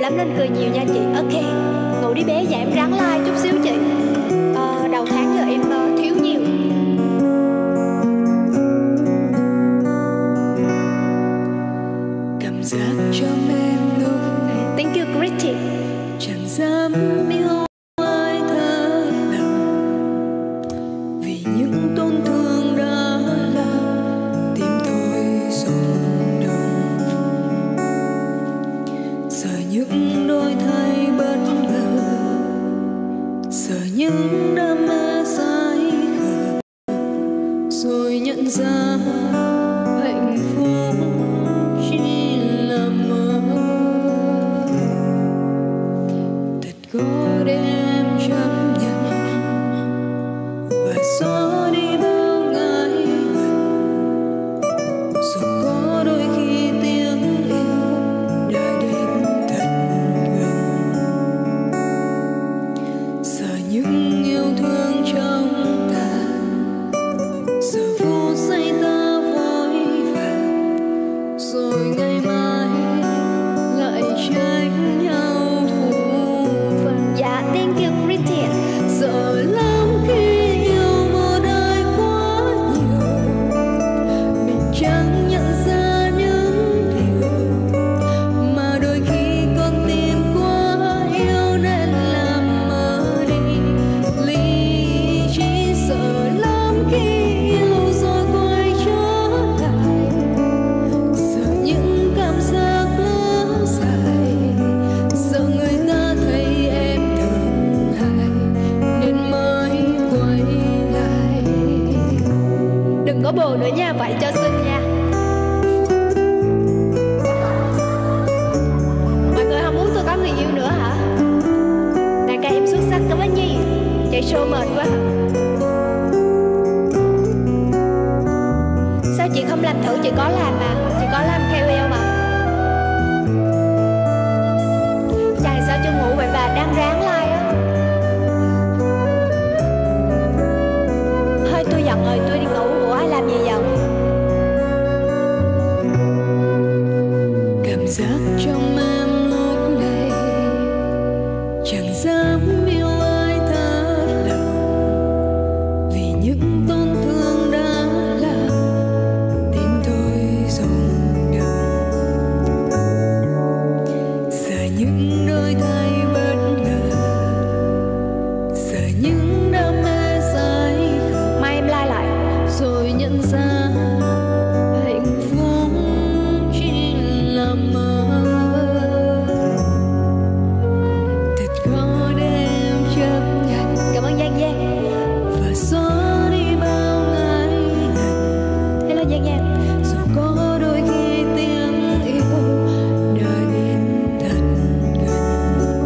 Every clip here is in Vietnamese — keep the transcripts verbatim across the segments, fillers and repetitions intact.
lắm nên cười nhiều nha chị. Ok, ngủ đi bé, dạ em ráng like chút xíu chị. Ờ, đầu tháng giờ em uh, thiếu nhiều. Cảm giác trong em lúc này. Thank you Gritty. Chẳng dám yêu ai thật lòng, vì những tổn thương đã làm tim tôi rung động. Sợ những đổi thay bất ngờ, sợ những đam mê sai khờ, rồi nhận ra hạnh phúc chỉ là mơ. Thật khó để em chấp nhận và xóa đi bao ngại ngần, dù có đôi khi tiếng yêu đã đến thật gần. Sợ những yêu thương trong ta, sợ phút giây ta vội vàng, rồi ngày mai lại trách nhau phũ phàng. Dạ, thank you Gritty. Sợ lắm khi yêu một ai quá nhiều, mình chẳng nhận ra những điều mà đôi khi con tim quá yêu nên làm mơ đi lý trí. Sợ lắm khi yêu rồi quay trở lại, sợ những cảm giác lỡ dài, sợ người ta thấy em thương hại nên mới quay lại. Đừng có bồ nữa nha, vậy cho xinh nha. Mọi người không muốn tôi có người yêu nữa hả? Đại ca em xuất sắc cảm ơn Nhi. Chạy show mệt quá. Sao chị không làm thử? Chị có làm mà. Chị có làm ca o lờ mà. Chàng sao chưa ngủ vậy bà? Đang ráng like á. Thôi tôi giận rồi, tôi đi ngủ. Ủa ai làm gì giận? Cảm giác trong em lúc này, chẳng dám yêu ai thật lòng, vì những tổn thương đã làm tim tôi rung động. Sợ những đổi thay bất ngờ, sợ những đam mê sai khờ, Mai em like lại. rồi nhận ra hạnh phúc chỉ là mơ. Thật khó để em chấp nhận Cảm ơn Giang Giang. và xóa đi bao ngại ngần, Hello Giang Giang. dù có đôi khi tiếng yêu đã đến thật gần.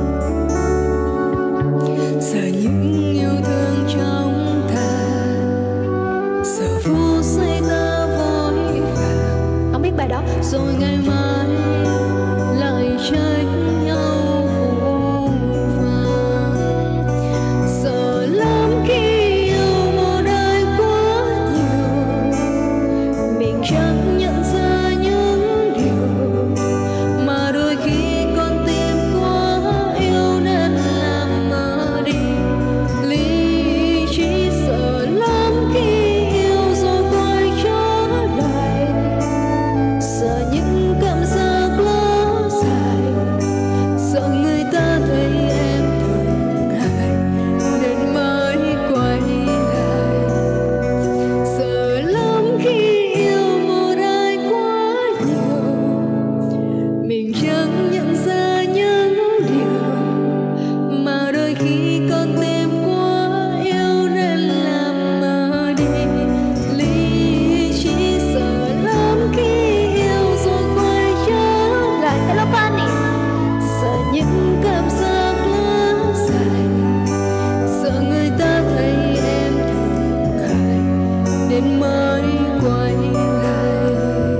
Sợ những yêu thương trong ta, sợ phút giây ta vội vàng, Không biết bài đó. rồi ngày mai lại trách nhau phũ phàng. Sợ lắm khi yêu một ai quá nhiều, mình chẳng nhận ra những điều mà đôi khi con tim quá yêu nên làm mơ đi lý trí. Sợ lắm khi yêu rồi quay trở lại, sợ những cảm giác lỡ dài, sợ người ta thấy em thương hại nên mới quay lại. Sợ lắm khi yêu một ai quá nhiều, mình chẳng nhận ra những điều mà đôi khi con tim quá yêu nên làm mơ đi lý trí. Sợ lắm khi yêu rồi quay trở lại, Hello Fanny. sợ những cảm giác lỡ dài, sợ người ta thấy em thương hại nên mới quay lại.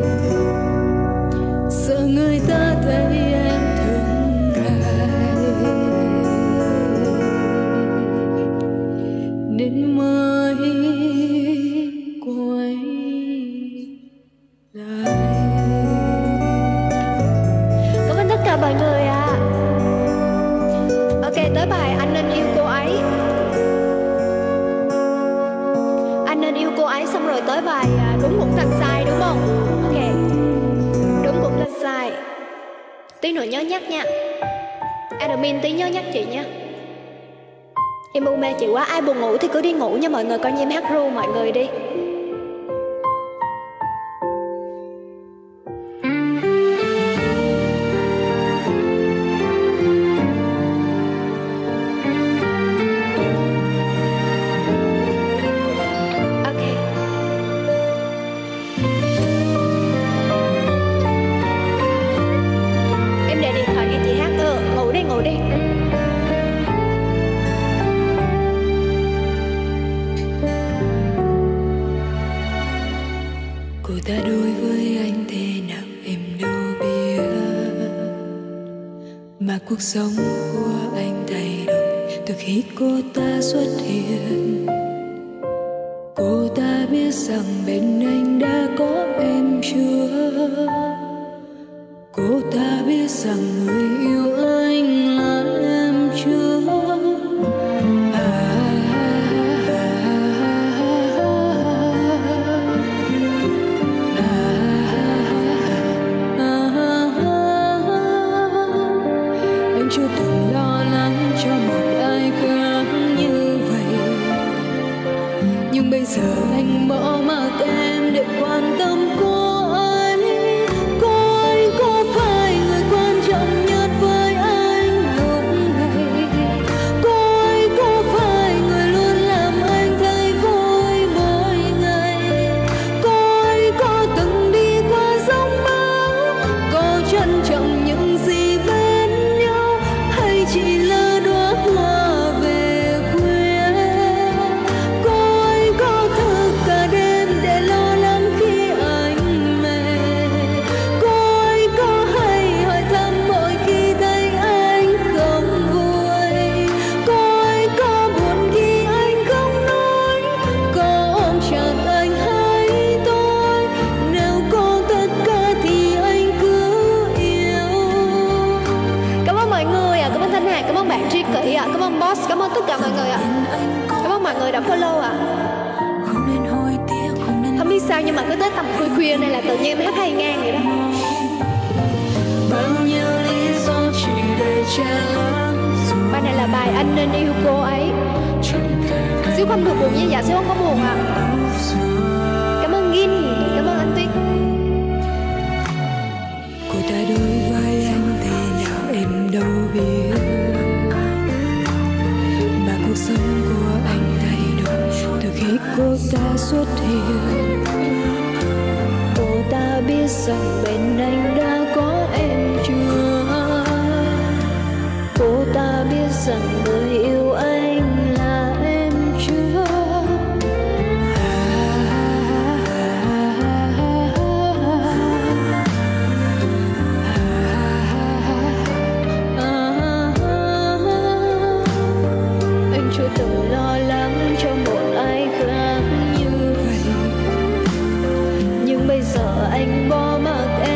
Sợ người ta thấy em thương hại nên mới quay lại. Cảm ơn tất cả mọi người ạ. tới bài Anh Nên Yêu Cô Ấy. Anh nên yêu cô ấy, xong rồi tới bài Đúng Cũng Thành Sai, đúng không? Ok, Đúng Cũng Thành Sai. Tí nữa nhớ nhắc nha, admin tí nhớ nhắc chị nha. Em u mê chị quá, ai buồn ngủ thì cứ đi ngủ nha mọi người, coi như em hát ru mọi người đi. Cuộc sống của anh thay đổi từ khi cô ta xuất hiện. Cô ta biết rằng bên anh đã có em chưa? Cô ta biết rằng người yêu anh là em chưa? Chưa từng lo lắng cho một ai khác như vậy, nhưng bây giờ anh bỏ mặc em để quan tâm cô ấy. Cô ấy có phải người quan trọng nhất với anh lúc này? Cô ấy có phải người luôn làm anh thấy vui mỗi ngày? Cô ấy có từng đi qua giông bão, có trân trọng những gì bên nhau, chỉ là đóa hoa về khuya? Cô ấy có thức cả đêm để lo lắng khi anh mệt? Cô ấy có hay hỏi thăm mỗi khi thấy anh không vui? Cô ấy có buồn khi anh không nói, có ôm chặt anh hay tôi? Nếu có tất cả thì anh cứ yêu. Cảm ơn mọi người ạ, cảm ơn Thanh Hà, cảm ơn bạn Tri Kỷ ạ, cảm ơn Boss, cảm ơn tất cả mọi người ạ. Cảm ơn mọi người đã follow ạ. Không biết sao nhưng mà cứ tới tầm khuya khuya này là tự nhiên em hát hay ngang vậy đó. Bài này là bài Anh Nên Yêu Cô Ấy. Xíu không được buồn nha, dạ Xíu không có buồn ạ. Cảm ơn Gin, cảm ơn anh Tuyết. Cô ta đối với anh thì nào em đâu biết, mà cuộc sống của anh thay đổi từ khi cô ta xuất hiện. Cô ta biết rằng bên anh đã có em chưa? Cô ta biết rằng người yêu anh là em chưa? Anh chưa từng lo lắng cho một ai khác như vậy, nhưng bây giờ anh bỏ mặc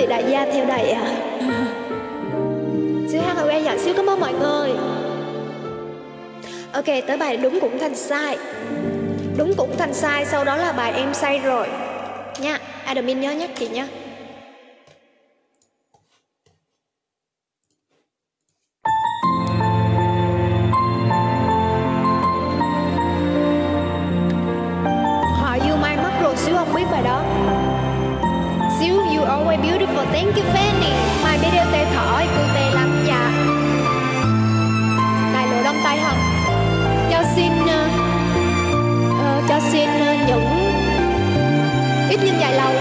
bị đại gia theo đẩy à? Xíu hát quen dọn xíu, cảm ơn mọi người. Ok, tới bài đúng cũng thành sai. Đúng cũng thành sai, sau đó là bài em say rồi nha. Admin nhớ nhắc chị nhé. Họ yêu mai mất rồi, xíu không biết bài đó. Xíu you always beautiful, thank you Fanny. Mai biết đeo tê thỏi, cô tê lắm dạ. Này lộ đông tay không? Cho xin uh, uh, cho xin uh, những ít nhưng dài lâu.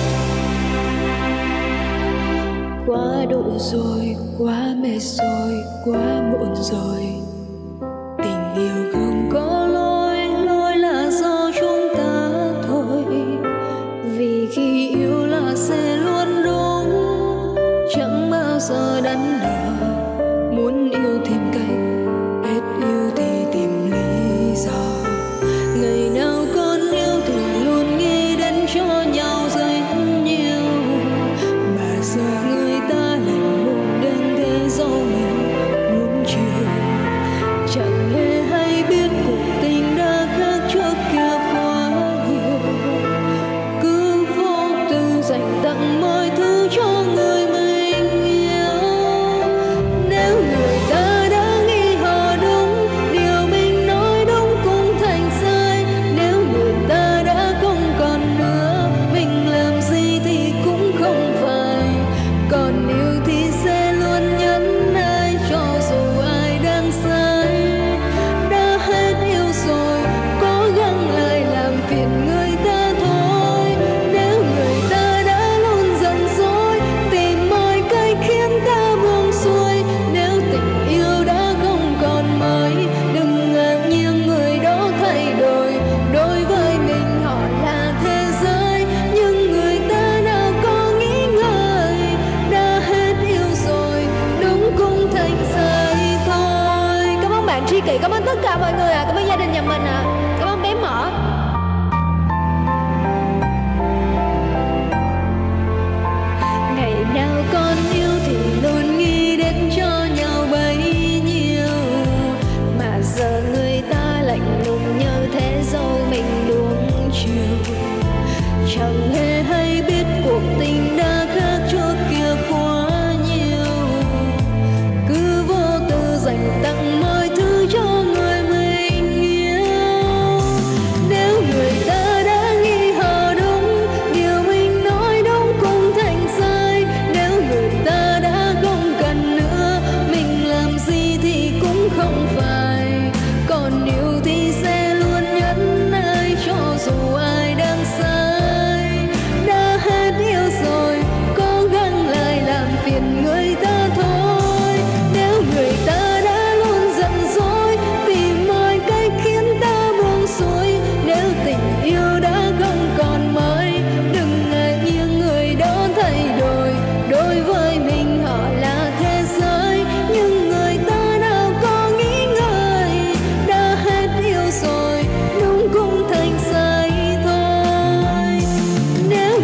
Quá đủ rồi, quá mệt rồi, quá muộn rồi. Tình yêu không có lỗi, lỗi là do chúng ta thôi. Vì khi yêu là sẽ luôn đúng, chẳng bao giờ đắn đo. Muốn yêu tìm cách, hết yêu thì tìm lý do. Ngày nào con yêu thì luôn nghĩ đến cho nhau rất nhiều. Mà giờ người ta lạnh lùng đến thế dẫu mình muốn chiều. Chẳng hề hay biết cuộc tình đã khác trước kia quá nhiều. Cứ vô tư dành tặng mọi thứ cho người mình yêu. Nếu người ta đã nghĩ họ đúng, điều mình nói đúng cũng thành sai. Nếu người ta đã không còn nữa, mình làm gì thì cũng không phải. Còn yêu thì sẽ luôn nhẫn nại cho dù ai đang sai. Đã hết yêu rồi, cố gắng lại làm phiền người ta thôi. Nếu người ta đã luôn giận dỗi, tìm mọi cách khiến ta buông xuôi. Nếu tình yêu đã không còn mới, đừng ngạc nhiên người đó thay đổi. Đối với mình họ là thế giới, nhưng người ta nào có nghĩ ngợi. Đã hết yêu rồi, đúng cũng thành sai thôi. Cảm ơn bạn Tri Kỷ, cảm ơn tất cả mọi người ạ. À. Cảm ơn gia đình nhà mình ạ. À. Cảm ơn bé Mở. Ngày nào con yêu thì luôn nghĩ đến cho nhau bấy nhiêu. Mà giờ người ta lạnh lùng như thế dẫu mình nuông chiều. Chẳng hề hay biết cuộc tình đã khác trước kia quá nhiều. Cứ vô tư dành tặng mọi thứ cho người mình yêu. Nếu người ta đã nghĩ họ đúng, điều mình nói đúng cũng thành sai. Nếu người ta đã không cần nữa, mình làm gì thì cũng không phải. Còn yêu thì sẽ luôn nhẫn nại cho dù ai đang sai. Đã hết yêu rồi, cố gắng lại làm phiền người ta thôi. Nếu người ta đã luôn giận dỗi, tìm mọi cách khiến ta buông xuôi. Nếu tình yêu đã không còn mới, đừng ngại nhiên người đó thay đổi. Đối với mình họ là thế giới, nhưng người ta nào có nghĩ ngợi. Đã hết yêu rồi, đúng cũng thành sai thôi. Nếu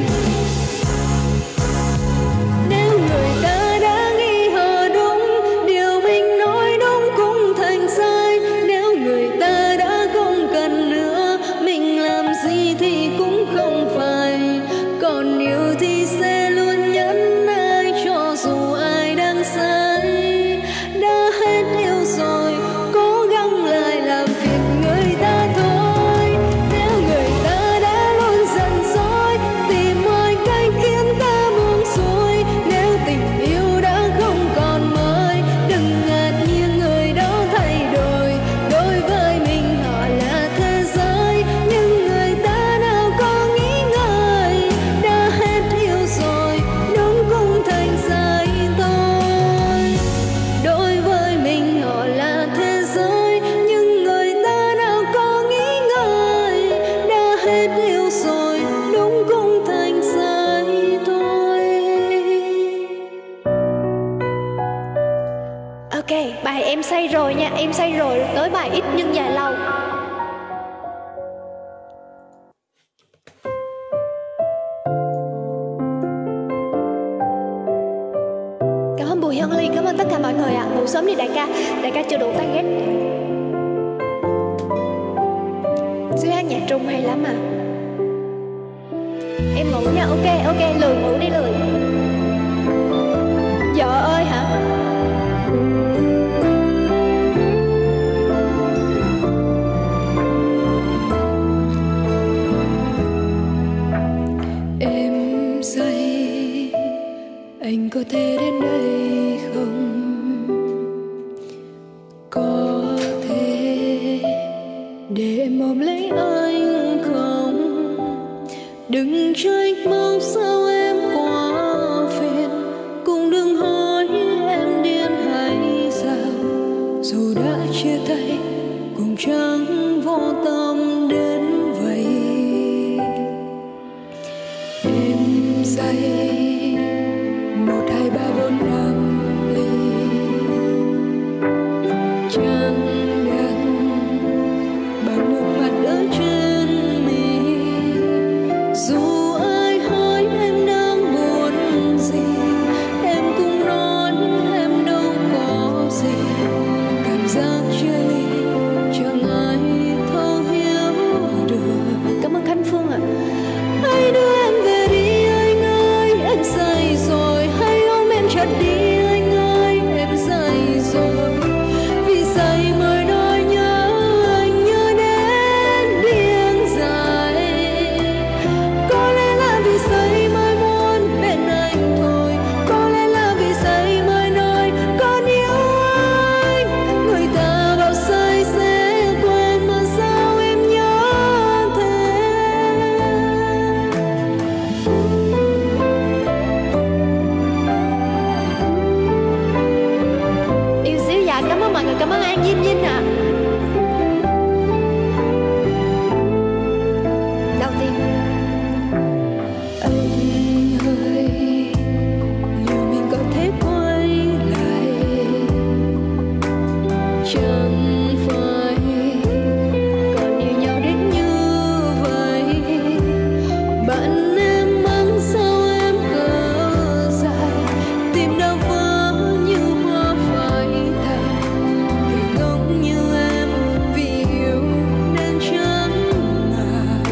Nếu người ta đã nghĩ họ đúng, điều mình nói đúng cũng thành sai. Nếu người ta đã không cần nữa, mình làm gì thì cũng không phải. Còn yêu thì sẽ luôn nhẫn nại cho dù ai đang sai. Đã hết yêu rồi, cố gắng lại làm phiền người ta thôi. Nếu người ta đã luôn giận dỗi, tìm mọi cách khiến ta buông xuôi. Nếu tình yêu đã không còn mới, đừng ngạc nhiên người đó thay đổi. Đối với mình họ là thế giới, nhưng người ta nào có nghĩ ngợi. Đã hết yêu rồi, đúng cũng thành sai thôi. Đối với mình họ là thế giới, nhưng người ta nào có nghĩ ngợi. Đã hết yêu rồi, đúng cũng thành sai thôi. Ok, bài em say rồi nha. Em say rồi, tới bài ít nhưng dài lâu. Only, cảm ơn tất cả mọi người ạ. à. Ngủ sớm đi đại ca, đại ca chưa đủ target. Sư hát nhạc Trung hay lắm à. Em ngủ nha, ok, ok, lười ngủ đi lười. Vợ ơi hả? Em say, anh có thể đến đây không? Có thể để em ôm lấy anh không? Đừng trách mong sao em quá phiền, cũng đừng hỏi em điên hay sao. Dù đã chia tay cũng chẳng vô tâm đến vậy. Em say một hai ba bốn năm ly, chẳng đành bằng nước mắt ở trên mi. Dù ai hỏi em đang muốn gì, em cũng nói em đâu có gì. Cảm giác chia ly chẳng ai thấu hiểu được. Cảm ơn Khánh Phương ạ. à. Hãy đưa em về đi anh ơi, em say rồi. Hãy ôm em chặt đi anh ơi, em say rồi. Vì say mới nói nhớ anh, nhớ đến điên dại. Có lẽ là vì say mới muốn bên anh thôi. Có lẽ là vì say mới nói còn yêu anh. Người ta bảo say sẽ quên mà sao em nhớ thế. Yêu xíu dạ, cảm ơn mọi người, cảm ơn An Dinh Dinh ạ. à. Đầu tiên Anh ơi, liệu mình có thể quay lại? Chẳng phải còn yêu nhau đến như vậy. Bạn em mắng sao em cớ dài, tim đau vỡ như hoa phai tàn. Vì ngốc như em, vì yêu nên chẳng ngờ.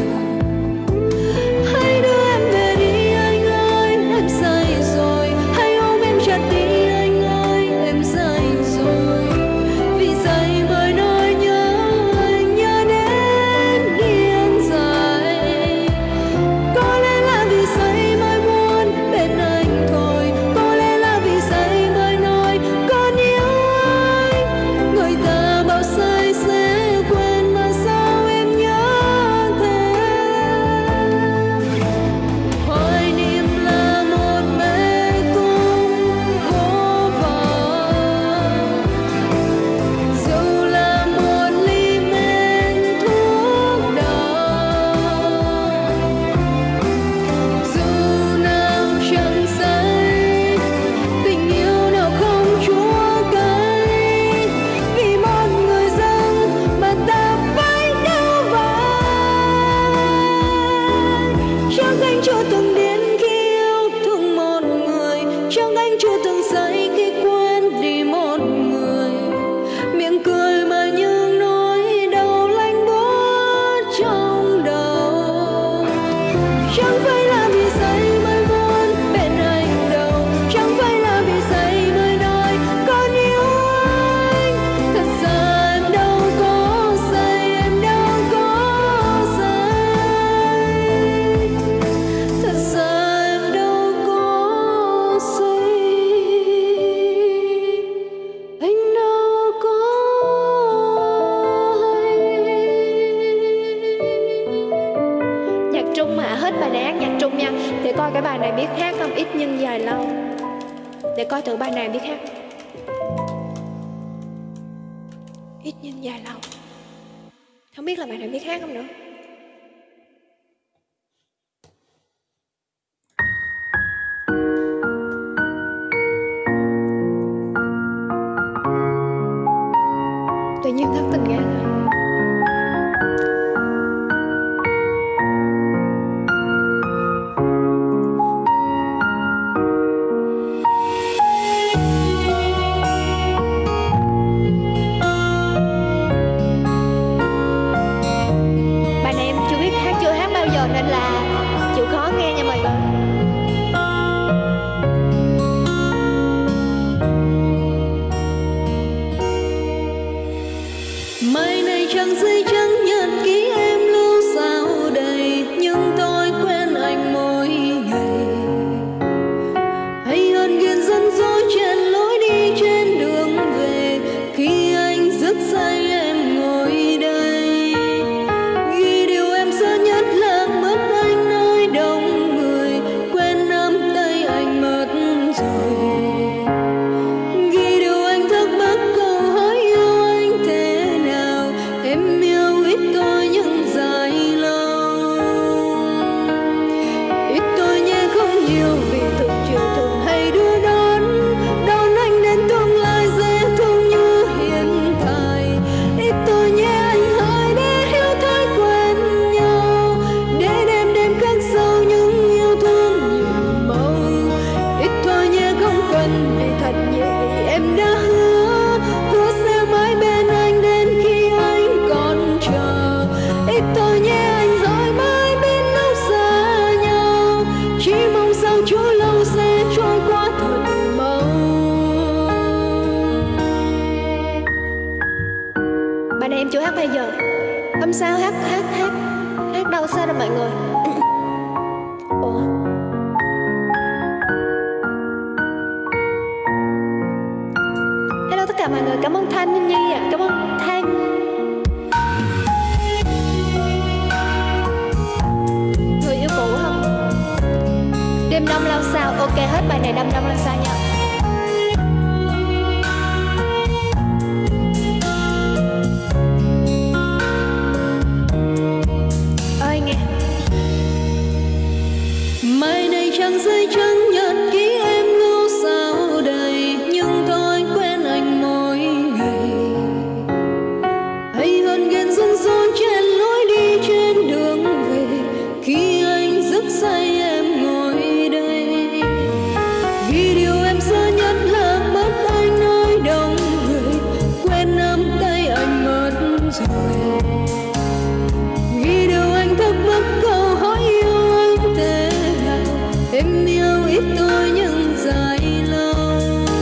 Hãy đưa em về đi anh ơi, em say rồi. Hãy ôm em chặt đi anh ơi, em say rồi. Vì say mới nói nhớ anh, nhớ đến điên dại. Có lẽ là vì say mới muốn bên anh thôi. Có lẽ là vì say mới nói còn yêu anh. Người ta bảo say sẽ quên mà sao em nhớ thế. Hoài niệm là một mê cung vô vọng, dù là một ly men thuốc độc. Dù nào chẳng say, tình yêu nào không chúa cay. Vì một người dân mà ta phải đau vai. Chắc anh chưa từng điên khi yêu thương một người. Chắc anh chưa từng say khi quên đi một người. Miệng cười mà những nỗi đau lạnh buốt trong đầu. Chẳng phải là vì say mới muốn bên anh đâu. Chẳng phải là vì say mới nói còn yêu anh. Thật ra em đâu có say, em đâu có say. Thật ra em đâu có say, anh đâu có hay. nhạc Trung mà hết bài này hát nhạc Trung nha. Để coi cái bài này biết hát không, ít nhưng dài lâu. Để coi thử bài này biết hát. Ít nhưng dài lâu. Không biết là bài này biết hát không nữa. Tự nhiên thất tình ngang rồi. hát hát hát đâu sao rồi mọi người? Ủa? Hello tất cả mọi người, cảm ơn Thanh Ninh Nhi ạ, à. Cảm ơn Thanh. Người yêu cũ không? Đêm đông lao sao? Ok, hết bài này đêm đông lao sao nha. Ơi nghe. Mai này trăng rơi trắng nhật ký em lưu sao đầy, nhưng tôi quen anh mỗi ngày. Hay hơn ghen run run trên lối đi trên đường về, khi anh giấc say em ngồi đây. Vì điều em sợ nhất là mất anh nơi đông người, quên nắm tay anh mất rồi. Vì điều anh thắc mắc câu hỏi yêu anh thế nào, em yêu ít tôi nhưng dài lâu.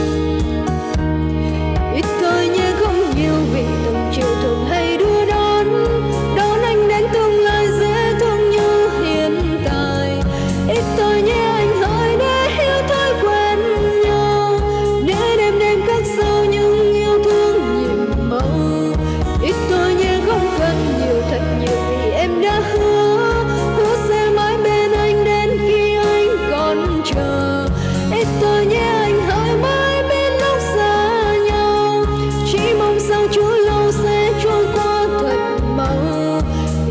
Ít thôi nhé không nhiều vì từng chiều thường hay đưa đón, đón anh đến tương lai dễ thương như hiện tại. Ít thôi nhé anh hỡi để hiểu thói quen nhau, để đêm đêm khắc sâu những yêu thương nhiệm màu. Ít thôi nhé không cần nhiều thật nhiều vì em đã hứa, hứa sẽ mãi bên anh đến khi anh còn chờ. Ít thôi nhé anh hỡi mãi bên lúc xa nhau, chỉ mong sao chúa lâu sẽ trôi qua thật mau.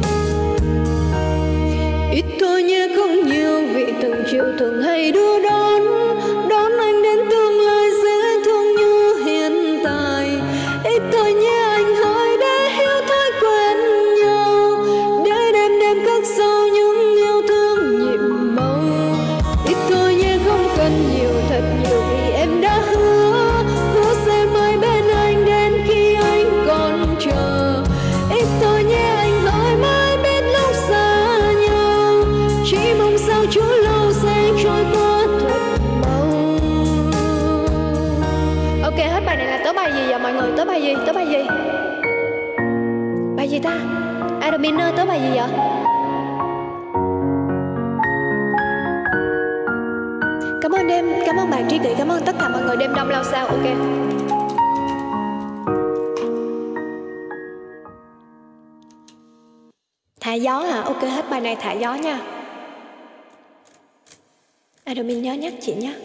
Ít thôi nhé không nhiều vì từng chiều thường hay đưa đón, đón anh đến tương lai dễ thương như hiện tại. Ít thôi nhé anh hỡi để hiểu thói quen nhau, để đêm đêm khắc sâu những yêu thương nhiệm màu. Ít thôi nhé không cần nhiều thật nhiều vì em đã hứa, hứa sẽ mãi bên anh đến khi anh còn chờ. Ít thôi nhé anh hỡi mãi biết lúc xa nhau, chỉ mong sao chúa lâu sẽ trôi qua thật mau. Ok, hết bài này là tới bài gì vậy mọi người? Tới bài gì? Tới bài gì? Bài gì ta? Admin ơi, tới bài gì vậy? Cảm ơn đêm, cảm ơn bạn Tri Kỷ, cảm ơn tất cả mọi người. Đêm đông lao sao? Ok. Thả gió hả? Ok, hết bài này thả gió nha. Admin nhớ nhắc chị nhé.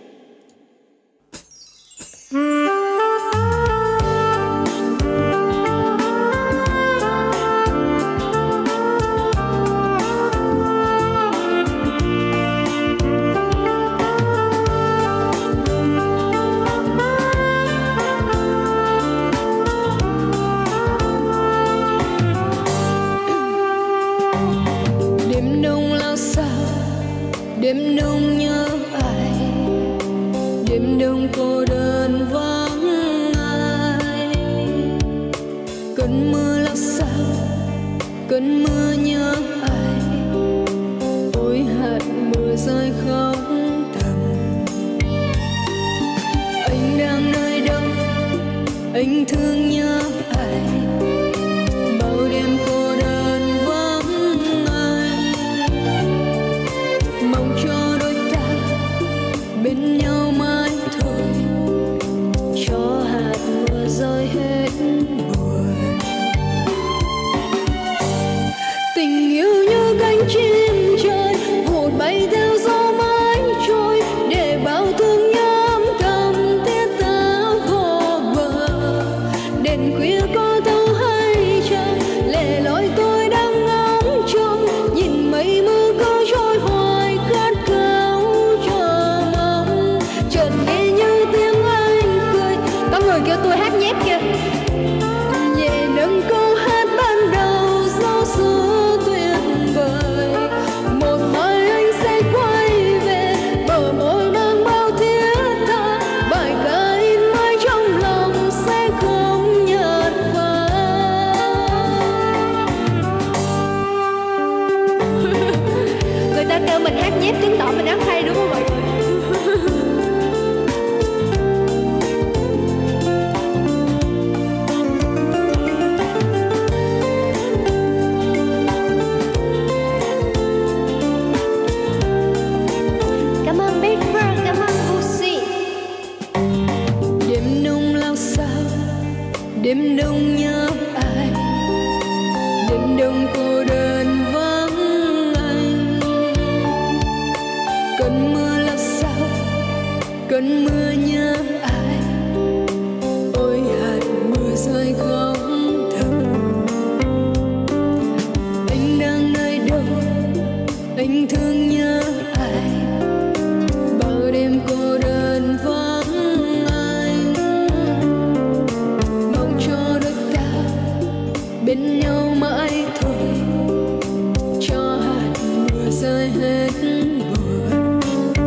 Đêm đông lao sao, đêm đông nhớ ai, đêm đông cô đơn vắng ai. Cơn mưa lao sao, cơn mưa nhớ ai, ôi hạt mưa rơi không thầm. Anh đang nơi đâu, anh thương nhớ ai, bao đêm cô đơn vắng ai. Mong cho đôi ta bên nhau mãi thôi, cho hạt mưa rơi hết buồn. Tình yêu như cánh chim trời vụt bay theo gió mãi trôi, để bao thương nhớ âm thầm thiết tha vô bờ. Đêm khuya có thâu hay chăng, lẻ loi tôi đang ngóng trông, nhìn mây mưa cứ trôi hoài khát khao chờ mong. Chợt nghe như tiếng anh cười, có người kêu tôi hát nhép kìa. Nhẹ nâng câu hát ban đầu gió xưa tuyệt vời, một mai anh sẽ quay về bờ môi mang bao thiết tha. Bài ca in mãi trong lòng sẽ không nhạt phai. Người ta kêu mình hát nhép chứng tỏ mình hát hay đúng không mọi người? Mình thương nhớ ai, bao đêm cô đơn vắng anh. Mong cho đôi ta bên nhau mãi thôi, cho hạt mưa rơi hết buồn.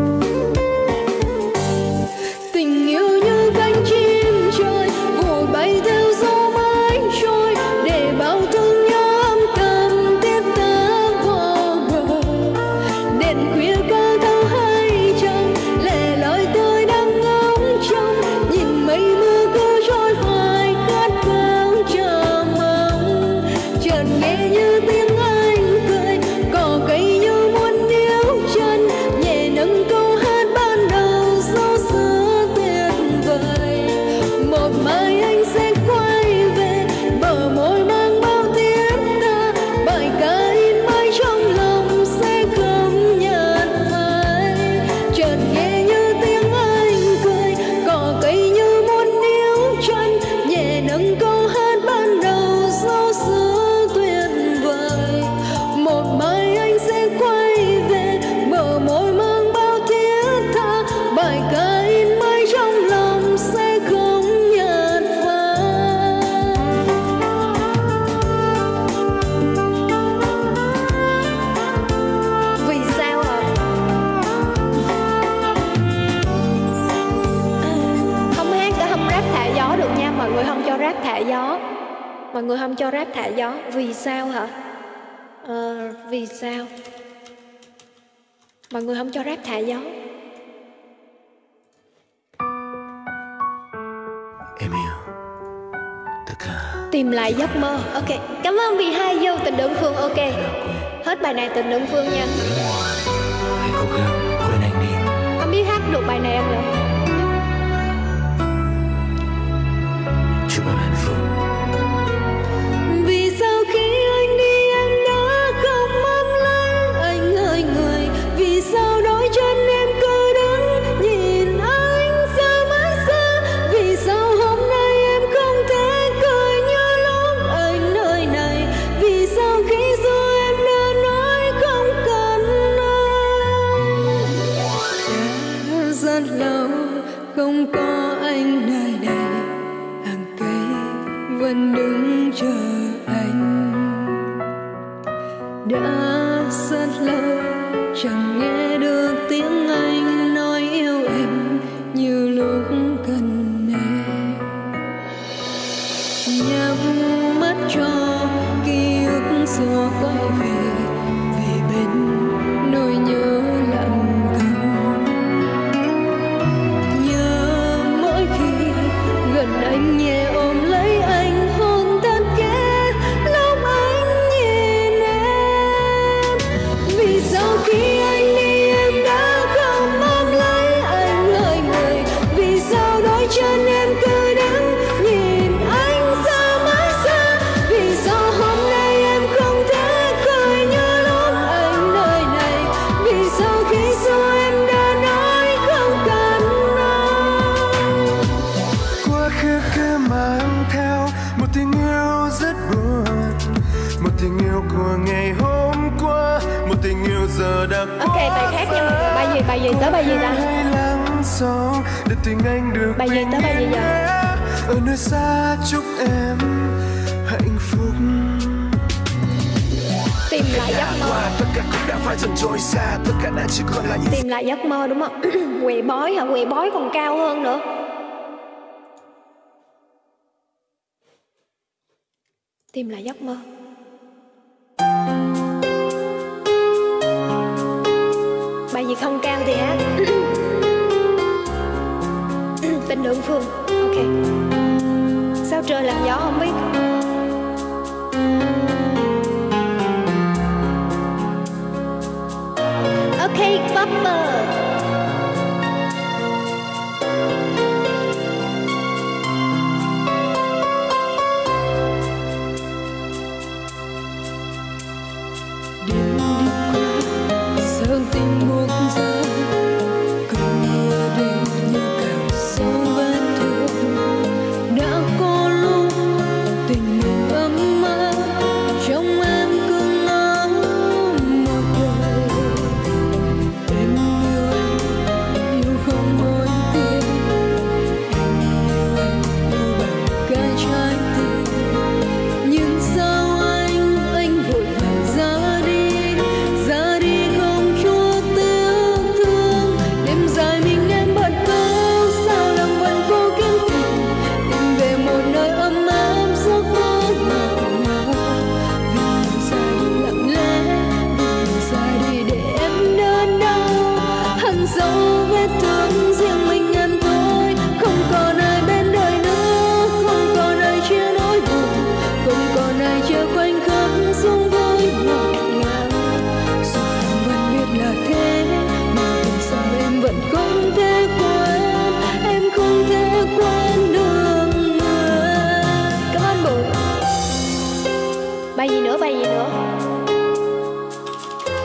Tình yêu như cánh chim trời vội bay theo gió mãi trôi, để bao thương nhớ âm thầm tiếp ta vô bờ. Đèn khuya ca thâu hai trăng, lẻ loi tôi đang ngóng trông, nhìn mây mưa cứ trôi hoài khát khao chờ mong. Chợt nghe như tiếng anh cười, cỏ cây như muốn níu chân, nhẹ nâng câu hát ban đầu dấu xưa tuyệt vời. Một mai anh sẽ quay về, bờ môi mang bao tiếng ta, bài ca in mãi trong lòng sẽ không nhạt phai. Chợt nghe như tiếng anh cười, cỏ cây như muốn níu chân, nhẹ nâng câu hát ban đầu dấu xưa tuyệt vời. Một mai anh sẽ quay về, bờ môi mang bao thiết tha, bài ca in mãi trong lòng sẽ không nhạt phai. Vì sao hả? Không hát cả không rap thả gió được nha. Mọi người không cho rap thả gió. Mọi người không cho rap thả gió. Vì sao hả? Ờ, vì sao? Mọi người không cho rap thả gió. Em yêu tất cả. Tìm lại giấc mơ. Ok, cảm ơn vì hai vô tình đơn phương. Ok, hết bài này tình đơn phương nha. Hãy cố gắng quên anh đi. Không biết hát được bài này em nữa. Chúc em hạnh phúc. Vì sao khi anh đi em đã không ôm lấy anh ơi người? Vì sao đôi chân em cứ đứng nhìn anh xa mãi xa? Vì sao hôm nay em không thể cười như lúc anh nơi này? Vì sao khi xưa em đã nói không cần anh? Đã rất lâu không có anh nơi đây, hàng cây vẫn đứng chờ anh. Đã rất lâu chẳng nghe được tiếng anh nói yêu anh như lúc gần em. Nhắm mắt cho ký ức xưa quay về, vì bên nỗi nhớ lặng câm. Nhớ mỗi khi gần anh nhẹ ôm lấy anh, hôn thật kẽ lúc anh nhìn em. Vì sao khi anh đi em đã không ôm lấy anh ơi người? Vì sao đôi chân em cứ đứng nhìn anh xa mãi xa? Vì sao hôm nay em không thể cười như lúc anh nơi này? Vì sao khi xưa em đã nói không cần anh? Quá khứ cứ mang theo một tình yêu rất buồn, một tình yêu của ngày hôm qua, một tình yêu giờ đã qua. Ok, bài khác nha mọi người. Bài gì, bài gì, tới bài gì ta? Hãy lắng sâu để tình anh được Bài gì, tới bài gì giờ? ở nơi xa. Chúc em hạnh phúc. Tìm lại giấc mơ. Tất cả cũng đã phải dần trôi xa, tất cả đã chỉ còn là những Tìm lại giấc mơ đúng không? Quỳ bói hả? Quỳ bói còn cao hơn nữa. Tìm lại giấc mơ. Bài gì không cao thì hát. Tình đơn phương. Ok. Sao trời làm gió không biết. Ok, Bubble. Sương tình buốt giá, cơn mưa đêm như càng sâu vết thương. Đã có lúc tình mình ấm áp, trong em cứ ngỡ một đời.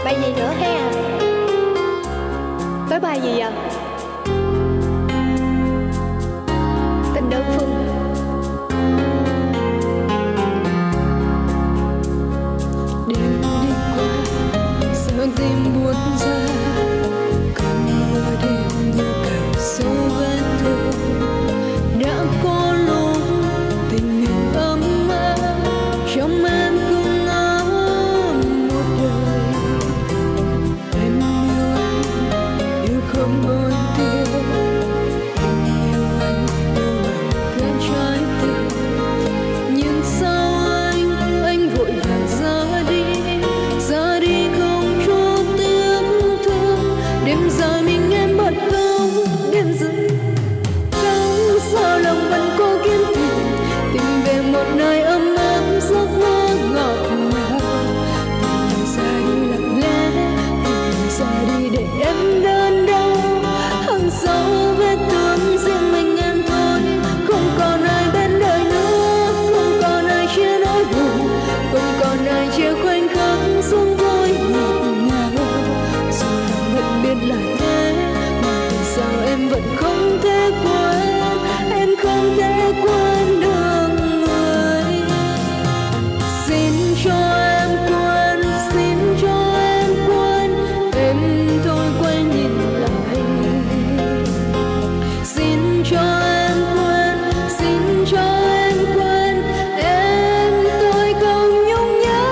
Bài gì nữa ha? Tới bài gì vậy? Tình đơn phương. Đêm đi qua giờ tim buốt ra, cơn mưa đêm như cảm sâu vết thương. Đã có lúc tình mình ấm áp trong em cứ ngỡ một đời. Em yêu anh yêu không ngồi tiêu, em yêu anh yêu bằng cái trái tim. Nhưng sao anh anh vội vàng ra đi, ra đi không chút tiếc thương. Đêm dài mình em bật khóc, đêm dài trắng sao lòng vẫn cố kiếm tìm, tìm về một nơi ấm áp giấc mơ ngọt ngào. Vì người ra đi lặng lẽ, vì người ra đi để em đơn đau. Hằng sau vết thương riêng mình em thôi, không còn ai bên đời nữa, không còn ai chia nỗi buồn, không còn ai chia khoảnh khắc xuống vui ngọt ngào. Dù lòng vẫn biết là thế, mà vì sao em vẫn không thể quên, em không thể quên được người. Xin cho em quên, xin cho em quên, em thôi quay nhìn lại. Xin cho em quên, xin cho em quên, em thôi không nhung nhớ.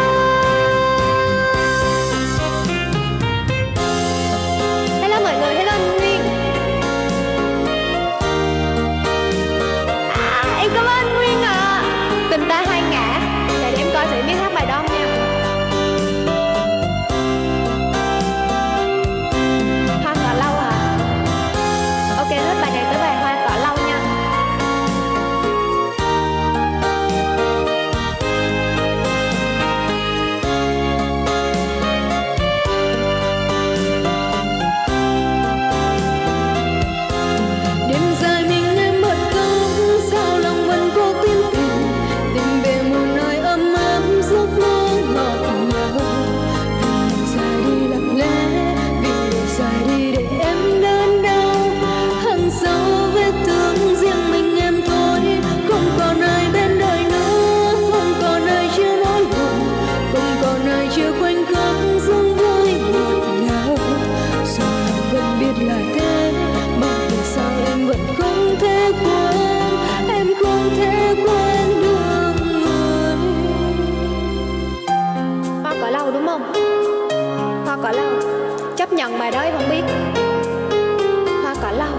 Hello mọi người, hello anh Nguyên. À, em cảm ơn anh Nguyên ạ. Tình ta hai ngã. Để em coi thử biết hát bài đó không nha. Hoa cỏ lâu hả? Ok, hết bài này tới bài hoa cỏ lâu nha. Đêm dài mình em bật khóc, sao lòng vẫn cố tìm tìm, tìm về một nơi ấm áp giấc mơ ngọt ngào. Vì người ra đi lặng lẽ, vì người ra đi để em đơn đau. Hằng sau vết thương riêng mình em thôi, không còn ai bên đời nữa, không còn ai chia nỗi buồn, không còn ai chia khoảnh khắc sống vui ngọt ngào. Dù lòng vẫn biết là thế, mà vì sao em vẫn không thể quên, em không thể quên được người. Hoa cỏ lâu đúng không? Hoa cỏ lâu. Chấp nhận bài đó em không biết. Hoa cỏ lâu.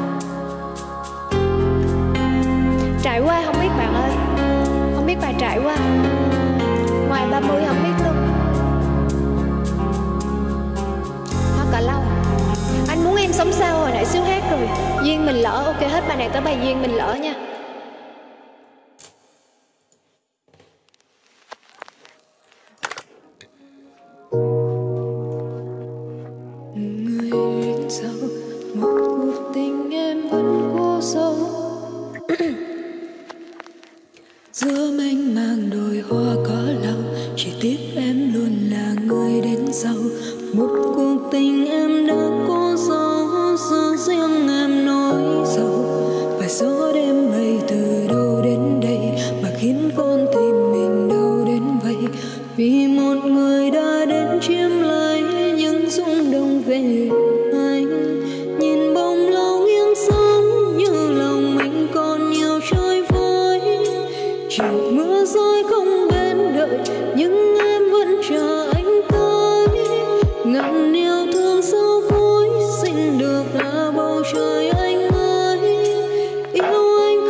Trải qua không biết bạn ơi. Không biết bài trải qua. Ngoài ba mươi không biết luôn. Hoa cỏ lâu. Anh muốn em sống sao hồi nãy xíu hát rồi. Duyên mình lỡ. Ok, hết bài này tới bài duyên mình lỡ nha. Người đến sau một cuộc tình em vẫn cố dấu. Giữa mênh mang đồi hoa cỏ lâu, chỉ tiếc em luôn là người đến sau. Một cuộc tình em đã cố dấu, giữ riêng em nỗi sầu. Và gió đêm mây từ đâu đến đây mà khiến con tim mình đau đến vậy. Vì một người đã đến chiếm lấy những rung động về anh. Nhìn bóng lâu nghiêng sống như lòng mình còn nhiều chơi vơi. Chiều mưa rơi không bên đợi, nhưng em vẫn chờ anh tới. Ngàn yêu thương sau cuối xin được là bầu trời anh ơi. Yêu anh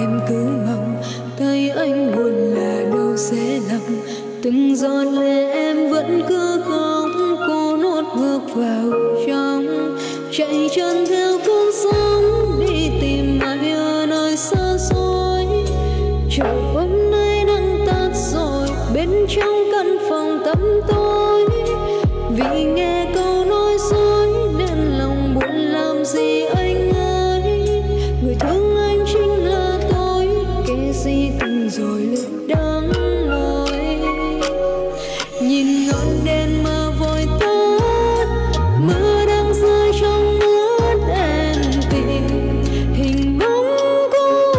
em cứ mong thấy anh buồn là đâu sẽ lặng. Từng giọt lệ em vẫn cứ khóc, cô nuốt ngược vào trong, chạy chân theo cơn sóng đi tìm ai ở nơi xa xôi. Trời hôm nay nắng tắt rồi bên trong căn phòng tăm tối, vì nghe câu nói dối nên lòng buồn làm gì anh ơi. Người thương anh chính là tôi, kể gì tình rồi lệ đắng môi. Nhìn ngọn đèn mà vội tắt, mưa đang rơi trong mắt em tìm hình bóng của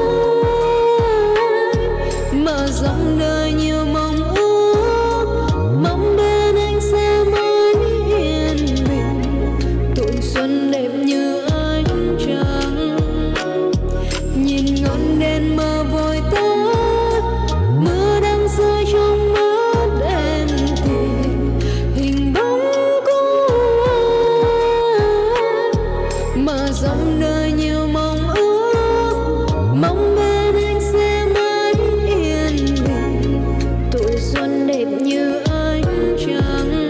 anh, mà dòng đời nhiều mong ước, mong bên anh sẽ mãi yên bình. Tuổi xuân đẹp như ánh trăng, nhìn ngọn đèn mà vội tắt, mưa đang rơi trong mắt em tìm hình bóng của anh, mà dòng đời nhiều mong ước, mong bên anh sẽ mãi yên bình. Tuổi xuân đẹp như ánh trăng,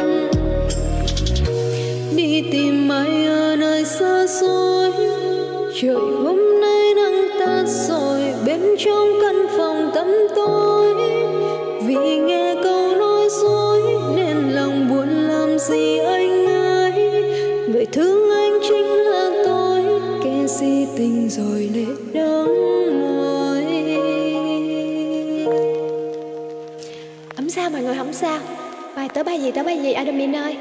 đi tìm ai ở nơi xa xôi. Trời hôm nay nắng tắt rồi bên trong căn phòng tăm tối, vì nghe câu nói dối nên lòng buồn làm gì anh ơi. Người thương anh chính là tôi, kể gì tình rồi lệ đắng môi. Không sao mọi người, không sao. Bài tới bài gì tới bài gì Admin ơi.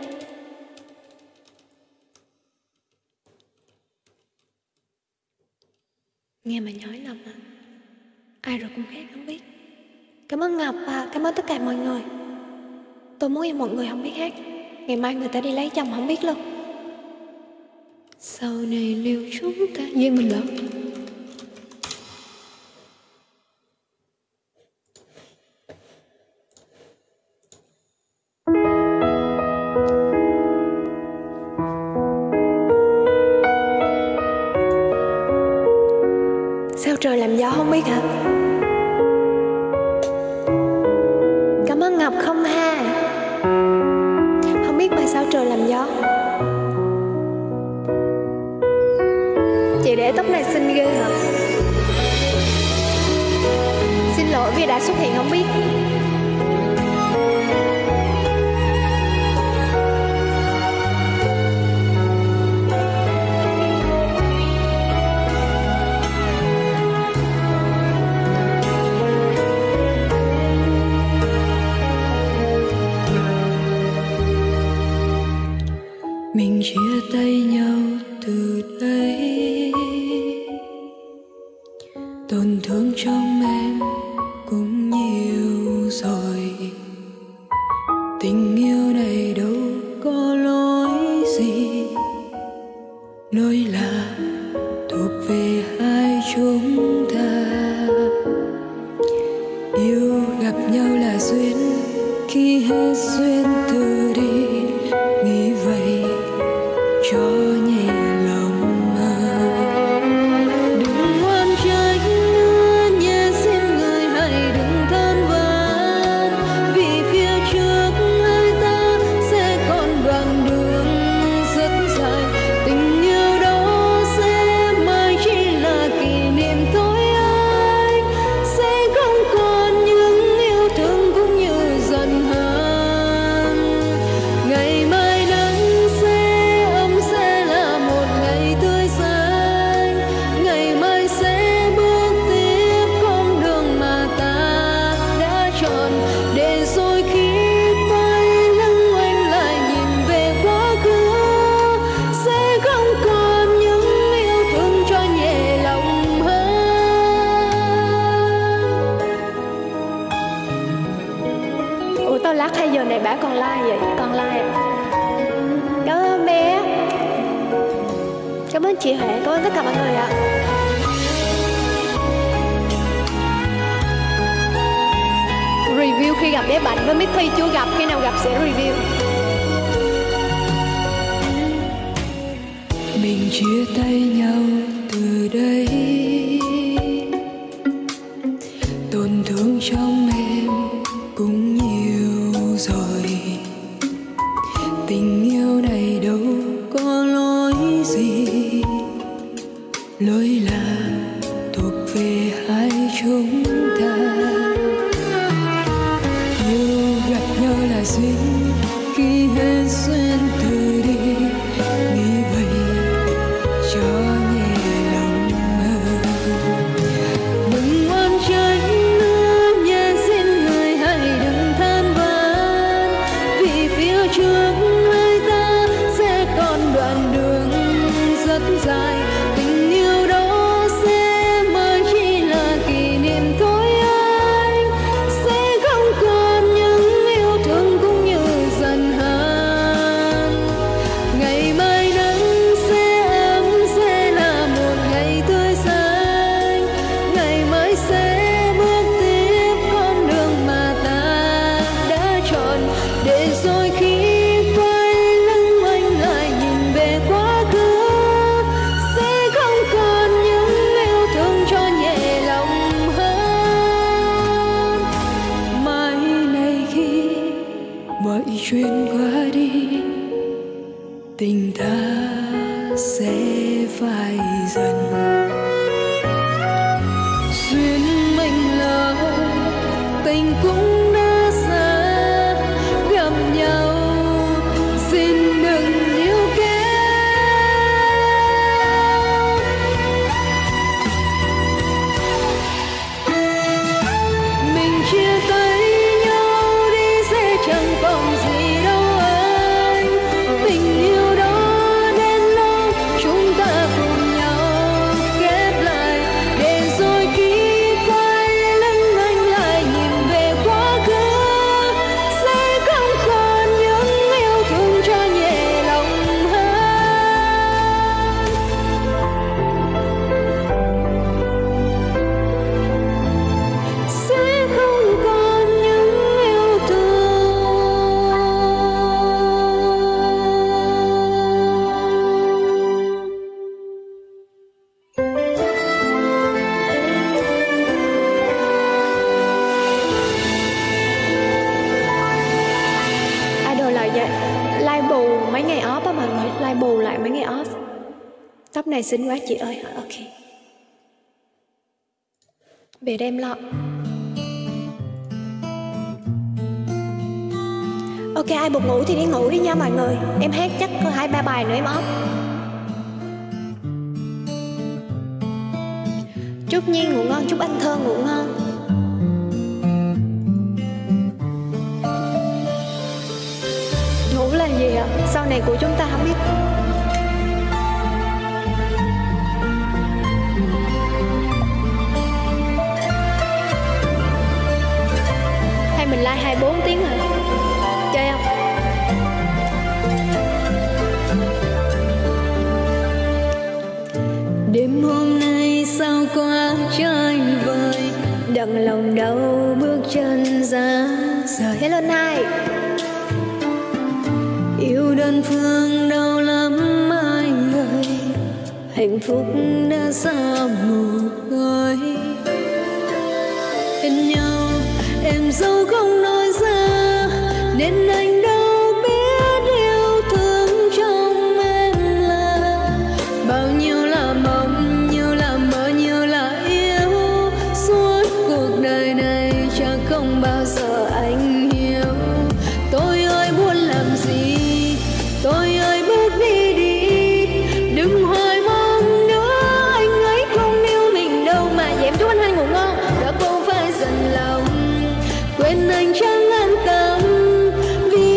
Nghe mà nhói lòng à. Ai rồi cũng khác không biết. Cảm ơn Ngọc và cảm ơn tất cả mọi người. Tôi muốn yêu một người không biết hát, ngày mai người ta đi lấy chồng không biết luôn. Sau này liệu chúng ta duyên mình lỡ. Sao trời làm gió không biết hả? Cảm ơn Ngọc không ha. Không biết bài sao trời làm gió. Chị để tóc này xinh ghê hả? Xin lỗi vì đã xuất hiện không biết. Mình chia tay nhau từ đây, tổn thương trong em cũng nhiều rồi. Tình yêu này đâu có lỗi gì, lỗi là thuộc về hai chúng ta. Yêu gặp nhau là duyên, khi hết duyên từ đi, nghĩ vậy cho nhẹ lòng mà. Đừng oan trách nhé, xin người hãy đừng than vãn, vì phía trước hai ta sẽ còn đoạn đường rất dài. Tình yêu đó sẽ mãi chỉ là kỷ niệm thôi anh, sẽ không còn những yêu thương cũng như giận hờn. Ngày mai nắng sẽ ấm, sẽ là một ngày tươi sáng. Ngày mai sẽ bước tiếp con đường mà ta đã chọn, để rồi khi quay lưng anh lại nhìn về quá khứ, sẽ không còn những yêu thương cho nhẹ lòng hơn. Ủa tao lắc hai giờ này bả còn like vậy? Còn like à? Cảm ơn bé. Cảm ơn chị Huệ, cảm ơn tất cả mọi người ạ. Review khi gặp bé Bạch với Miss Thi chưa gặp, khi nào gặp sẽ review. Mình chia tay nhau từ đây, chúng ta. Yêu gặp nhau là duyên, khi hết duyên từ đi, nghĩ vậy cho nhẹ lòng hơn. Đừng oan trách nữa nhé, xin người hãy đừng than vãn, vì phía trước người ta sẽ còn đoạn đường rất dài. Tình yêu đó sẽ mới chỉ là kỷ niệm thôi anh, sẽ không còn những yêu thương cũng như dần hạn. Ngày mai nắng sẽ ấm, sẽ là một ngày tươi sáng, ngày mai sẽ bước tiếp con đường mà ta đã chọn. Để rồi khi quay lưng anh lại nhìn về quá khứ, sẽ không còn những yêu thương cho nhẹ lòng hơn. Mai này khi mọi chuyện qua đi, tình ta sẽ phai dần. Duyên mình lỡ, tình cũng đã xa, gặp nhau xin đừng níu kéo. Mình chia tay nhau đi sẽ chẳng còn gì đâu anh. Tình yêu đó đến lúc chúng ta cùng nhau ghép lại, để rồi khi quay lưng anh lại nhìn về quá khứ, sẽ không còn những yêu thương cho nhẹ lòng hơn. Sẽ không còn những yêu thương. Idol là vậy, lai bù mấy ngày off á mọi người, lai bù lại mấy ngày off. Tóc này xinh quá chị ơi. Ok, về đem lo. Ok, ai buồn ngủ thì đi ngủ đi nha mọi người. Em hát chắc có hai ba bài nữa em off. Chúc Nhiên ngủ ngon, chúc anh Thơ ngủ ngon. Ngủ là gì ạ? Sau này của chúng ta không biết. Hay mình like hai mươi bốn tiếng rồi. Chơi không? Đêm hôm nay sao quá trời vời, đặng lòng đau bước chân ra rời. Hello Nai. Yêu đơn phương đau lắm anh ơi, hạnh phúc đã xa một người. Bên nhau em dẫu không nói ra, nên anh đâu biết yêu thương trong em là bao nhiêu là mộng, nhiêu là mơ, nhiêu là yêu. Suốt cuộc đời này chắc không bao giờ anh hiểu. Tôi ơi muốn làm gì, tôi ơi bước đi đi, đừng hoài mong nữa anh ấy không yêu mình đâu mà. Dạ em chúc anh hai ngủ ngon. Đã không phải giận lòng, quên anh chẳng an tâm, vì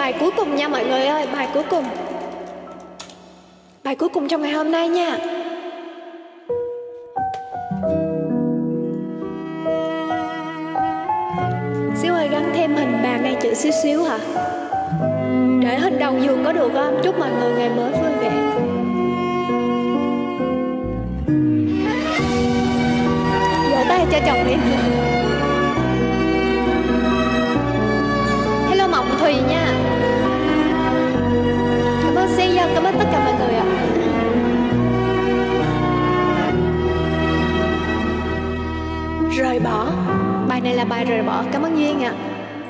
bài cuối cùng nha mọi người ơi. Bài cuối cùng. Bài cuối cùng trong ngày hôm nay nha. Xíu ơi gắn thêm hình bà ngay chữ xíu xíu hả? Để hình đầu giường có được không? Chúc mọi người ngày mới vui vẻ. Vỗ tay cho chồng đi. Hello Mộng Thùy nha. Cảm ơn Sĩ Dân, cảm ơn tất cả mọi người ạ. Rời bỏ. Bài này là bài rời bỏ. Cảm ơn Duyên ạ.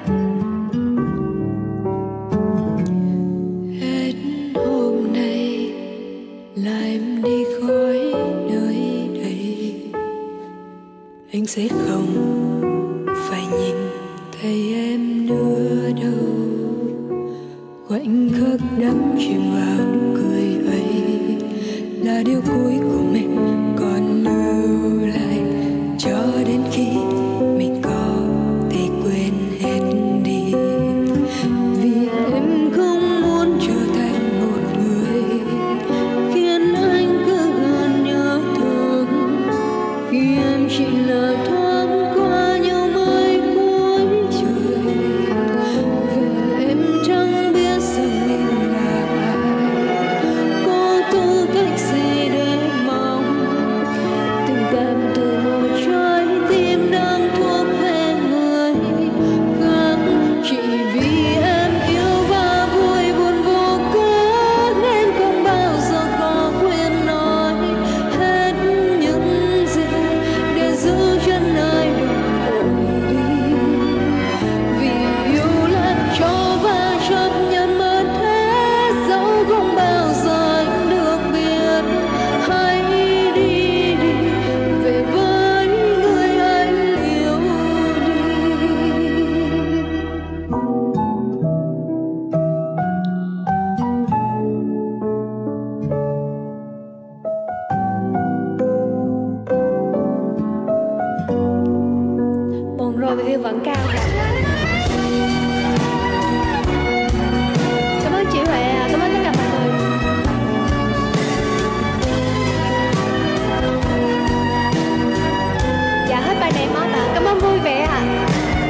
Hết hôm nay là em đi khỏi nơi đây, anh sẽ không phải nhìn thấy em nữa đâu. Khoảnh khắc đắm chìm vào nụ cười ấy là điều cuối cùng em còn lưu lại, cho đến khi mình có thể quên hết đi. Vì em không muốn trở thành một người khiến anh cứ gần nhớ thương, khi em chỉ là thoáng qua nhau mới cuối trời. Và em chẳng biết rằng mình là ai, có tư cách gì để mong tình cảm từ một trái tim đang thuộc về người khác. Chỉ vì em yêu và vui buồn vô cớ nên không bao giờ có quyền nói hết những gì để giữ chân ai đừng vội đi. Vì yêu là cho và chấp nhận mất hết, dẫu không bao giờ anh được biết. Hãy đi đi về với người anh yêu đi. Buồn rồi vì view vẫn cao. Cảm ơn chị Huệ ạ. Cảm ơn tất cả mọi người. Dạ hết bài này mất ạ. Cảm ơn vui vẻ ạ.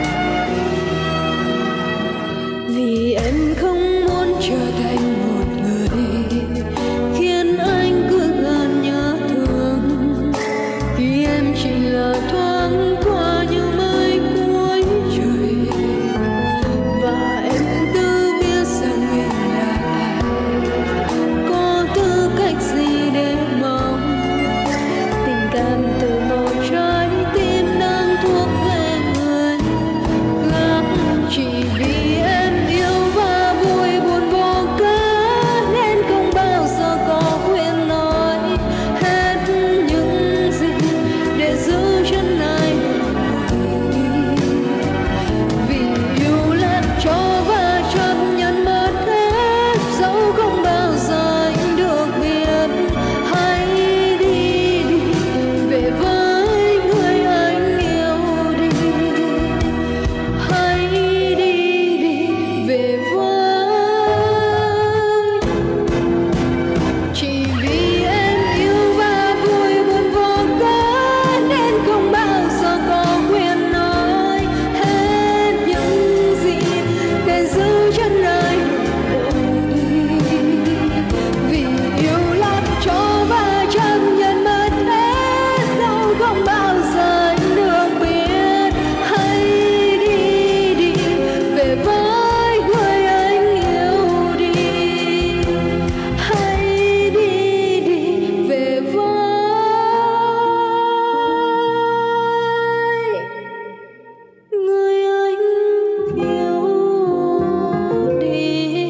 Vì em không muốn trở thành một người khiến anh cứ gần nhớ thương, khi em chỉ là thoáng qua như mới cuối trời. Và em tự biết rằng mình là ai, có tư cách gì để mong tình cảm từ một trái tim đang thuộc về người khác. Chỉ vì em yêu và vui buồn vô cớ nên không bao giờ có quyền nói hết những gì để giữ chân ai đừng vội đi. Vì yêu là cho và chấp nhận mất hết, dẫu không bao giờ anh được biết. Hãy đi đi về với người anh yêu đi. Hãy đi đi về với. Chỉ vì em yêu và vui buồn vô cớ nên không bao giờ có quyền nói hết những gì để giữ chân ai đừng vội đi. Vì yêu là cho và chấp nhận mất hết, dẫu không bao giờ anh được biết. Hãy đi đi về với người anh yêu đi. Hãy đi đi về với người anh yêu đi.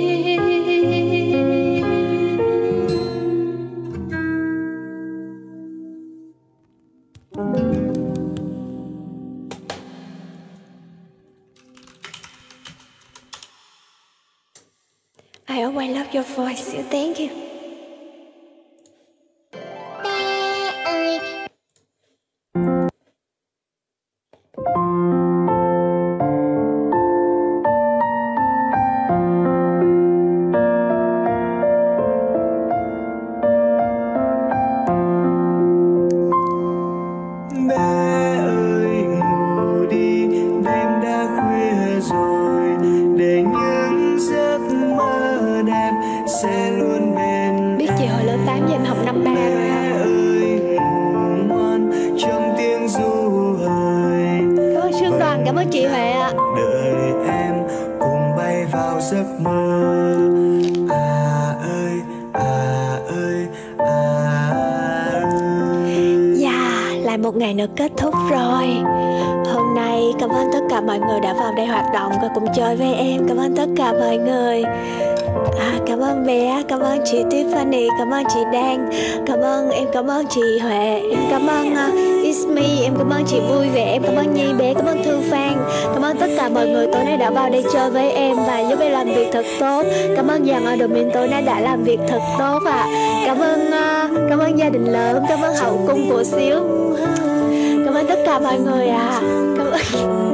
I always love your voice. Thank you. Bé ơi ngủ đi, đêm đã khuya rồi, để những giấc mơ đẹp sẽ luôn bên. Biết chị hồi lớp tám giờ em học năm ba rồi á. Bé ơi ngủ ngoan trong tiếng ru hời. Cảm ơn Sương Đoàn, cảm ơn chị Huệ ạ. Đợi em cùng bay vào giấc mơ. À ơi, à ơi, à ơi. Dạ, lại một ngày nữa kết thúc rồi. Hôm nay cảm ơn tất cả mọi người đã vào đây hoạt động và cùng chơi với em. Cảm ơn tất cả mọi người. À, cảm ơn bé, cảm ơn chị Tiffany, cảm ơn chị Đan, cảm ơn em, cảm ơn chị Huệ, em cảm ơn uh, It's me, em cảm ơn chị Vui Vẻ, em cảm ơn Nhi bé, cảm ơn Thư Phan, cảm ơn tất cả mọi người tối nay đã vào đây chơi với em và giúp em làm việc thật tốt. Cảm ơn dàn admin tối nay đã làm việc thật tốt ạ. À. Cảm ơn uh, cảm ơn gia đình lớn, cảm ơn hậu cung của xíu, cảm ơn tất cả mọi người ạ. À. Cảm ơn.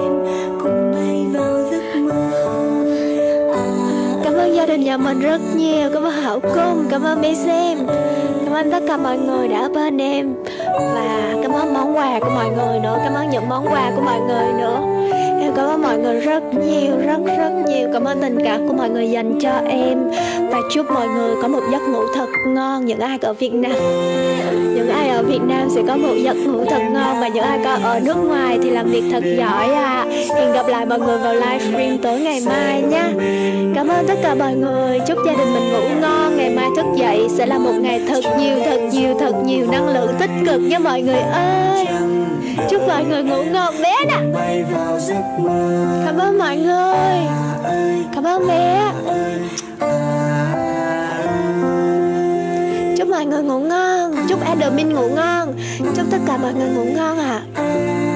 Cảm ơn gia đình nhà mình rất nhiều. Cảm ơn hậu cung, cảm ơn bé Xem, cảm ơn tất cả mọi người đã ở bên em. Và cảm ơn món quà của mọi người nữa. Cảm ơn những món quà của mọi người nữa. Em cảm ơn mọi người rất nhiều, rất rất nhiều. Cảm ơn tình cảm của mọi người dành cho em. Và chúc mọi người có một giấc ngủ thật ngon. Những ai ở Việt Nam Những ai ở Việt Nam sẽ có một giấc ngủ thật ngon. Và những ai có ở nước ngoài thì làm việc thật giỏi à. Hẹn gặp lại mọi người vào livestream tối ngày mai nha. Cảm ơn tất cả mọi người. Chúc gia đình mình ngủ ngon. Ngày mai thức dậy sẽ là một ngày thật nhiều, thật nhiều, thật nhiều năng lượng tích cực nha mọi người ơi. Chúc mọi người ngủ ngon bé nè. Cảm ơn mọi người. Cảm ơn bé. Chúc mọi người ngủ ngon. Chúc admin ngủ ngon. Chúc tất cả mọi người ngủ ngon ạ. À.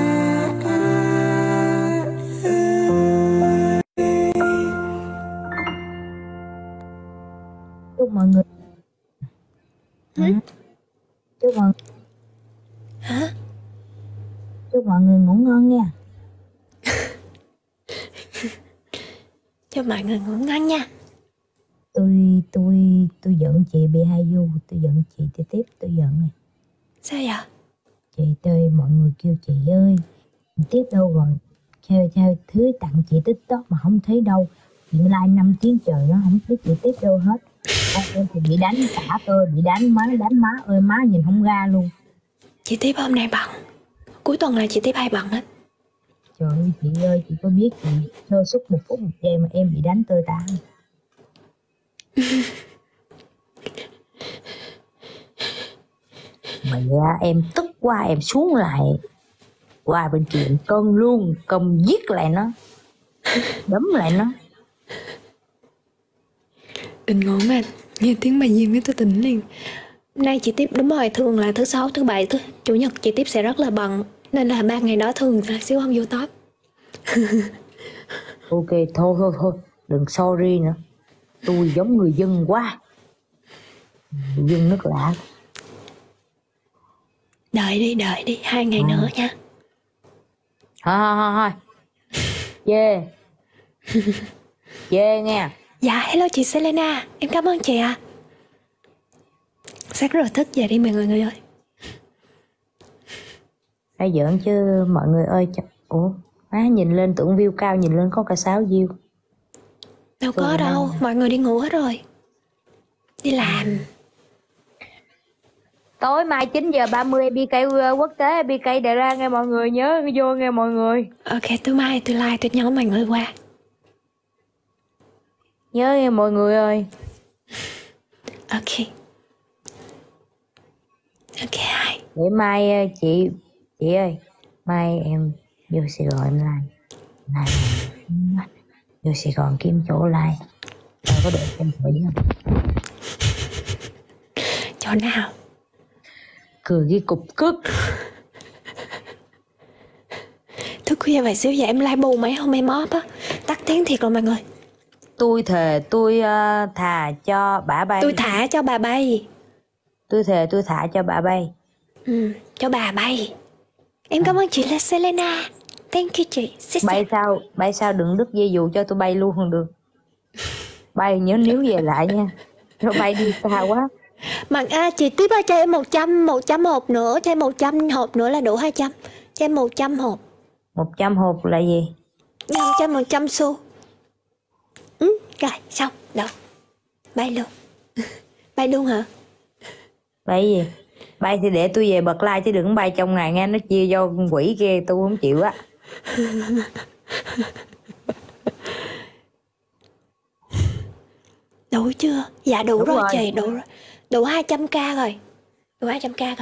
Chúc mọi người. Hả? Chúc mọi Hả? Chúc mọi người ngủ ngon nha. Chúc mọi người ngủ ngon nha. Tôi tôi tôi giận chị bị hai du, tôi giận chị tiếp tiếp tôi giận rồi. Sao vậy? Chị tôi mọi người kêu chị ơi, tiếp đâu rồi? Theo theo thứ tặng chị TikTok mà không thấy đâu. Chuyện like năm tiếng trời nó không biết chị tiếp đâu hết. Tôi thì bị đánh cả tôi, bị đánh má, đánh má ơi má nhìn không ra luôn. Chị tiếp hôm nay bận. Cuối tuần là chị tiếp hay bận hết. Trời ơi chị ơi, chị có biết chị sơ suất một phút một giây mà em bị đánh tơi tả. Mà ra em tức quá em xuống lại qua bên kia cơn luôn, cầm giết lại nó, đấm lại nó. Đừng ngủ mà nghe tiếng bà Duyên với tôi tỉnh liền. Nay chị tiếp đúng rồi, thường là thứ sáu, thứ bảy, thứ chủ nhật chị tiếp sẽ rất là bận. Nên là ba ngày đó thường là xíu không vô top. Ok thôi thôi thôi, đừng sorry nữa. Tôi giống người dân quá. Người dân nước lạ. Đợi đi, đợi đi, hai ngày à. nữa nha. Thôi thôi thôi thôi. Chê. Chê nghe. Dạ, hello chị Selena. Em cảm ơn chị ạ. À. Sáng rồi thức dậy đi mọi người, người ơi. Phải giỡn chứ mọi người ơi. Ủa, má nhìn lên tưởng view cao, nhìn lên có cả sáu view. Đâu có đâu, nào. Mọi người đi ngủ hết rồi. Đi làm. Tối mai chín giờ ba mươi bê ca quốc tế, bê ca đề ra nghe mọi người, nhớ vô nghe mọi người. Ok, tối mai tôi like tôi nhắn mọi người qua. Nhớ nghe mọi người ơi. Ok. Ok hai. Để mai chị, chị ơi, mai em vô Sài Gòn em like. Like. Vô Sài Gòn kiếm chỗ like. Rồi có được em thử không? Chỗ nào? Cười ghi cục cức. Thức khuya vậy xíu giờ em like bù mấy hôm em off á. Tắt tiếng thiệt rồi mọi người. Tôi thề tôi uh, thà cho bà bay. Tôi thả cho bà bay. Tôi thề tôi thả cho bà bay. Ừ, cho bà bay. Em cảm ơn chị là Selena. Thank you chị. Sister. Bay sao, bay sao đừng đứt dây dù cho tôi bay luôn không được. Bay nhớ níu về lại nha. Rồi bay đi xa quá. Mà à, chị tiếp ơi, cho em một trăm một trăm hộp nữa, cho em một trăm hộp nữa là đủ hai trăm. Cho em một trăm hộp. Một trăm hộp là gì? Nhân cho một trăm xu. Ừ, rồi xong, được. Bay luôn. Bay luôn hả? Bay gì? Bay thì để tôi về bật like chứ đừng bay trong ngày nghe, nó chia cho quỷ kia tôi không chịu á. Đủ chưa? Dạ đủ, Đủ rồi, rồi. chị, đủ rồi. Đủ hai trăm k rồi. Đủ hai trăm k rồi.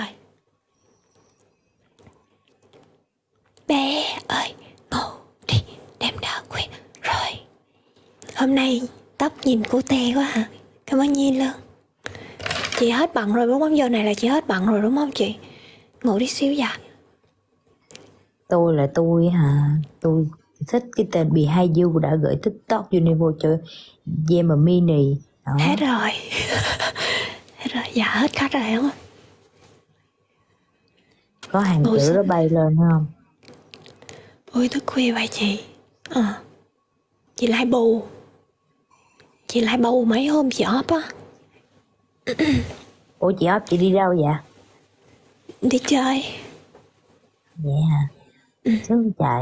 Bé ơi, ngủ đi, đêm đã khuya rồi. Hôm nay tóc nhìn cute quá hả? Cảm ơn Nhi Lương. Chị hết bận rồi đúng không? Giờ này là chị hết bận rồi đúng không chị? Ngủ đi xíu dạ. Tôi là tôi hả? Tôi thích cái tên Behind đã gửi TikTok Universe cho Gem Mini. Đó. Hết rồi. Hết rồi, dạ hết khách rồi đúng không? Có hàng Ôi chữ sao? đó bay lên không? Ôi thức khuya vậy chị. Ờ. Chị lại bù. Chị lại bù mấy hôm chị óp á. Ủa chị ấp chị đi đâu vậy? Đi chơi. Vậy hả? Sướng chạy.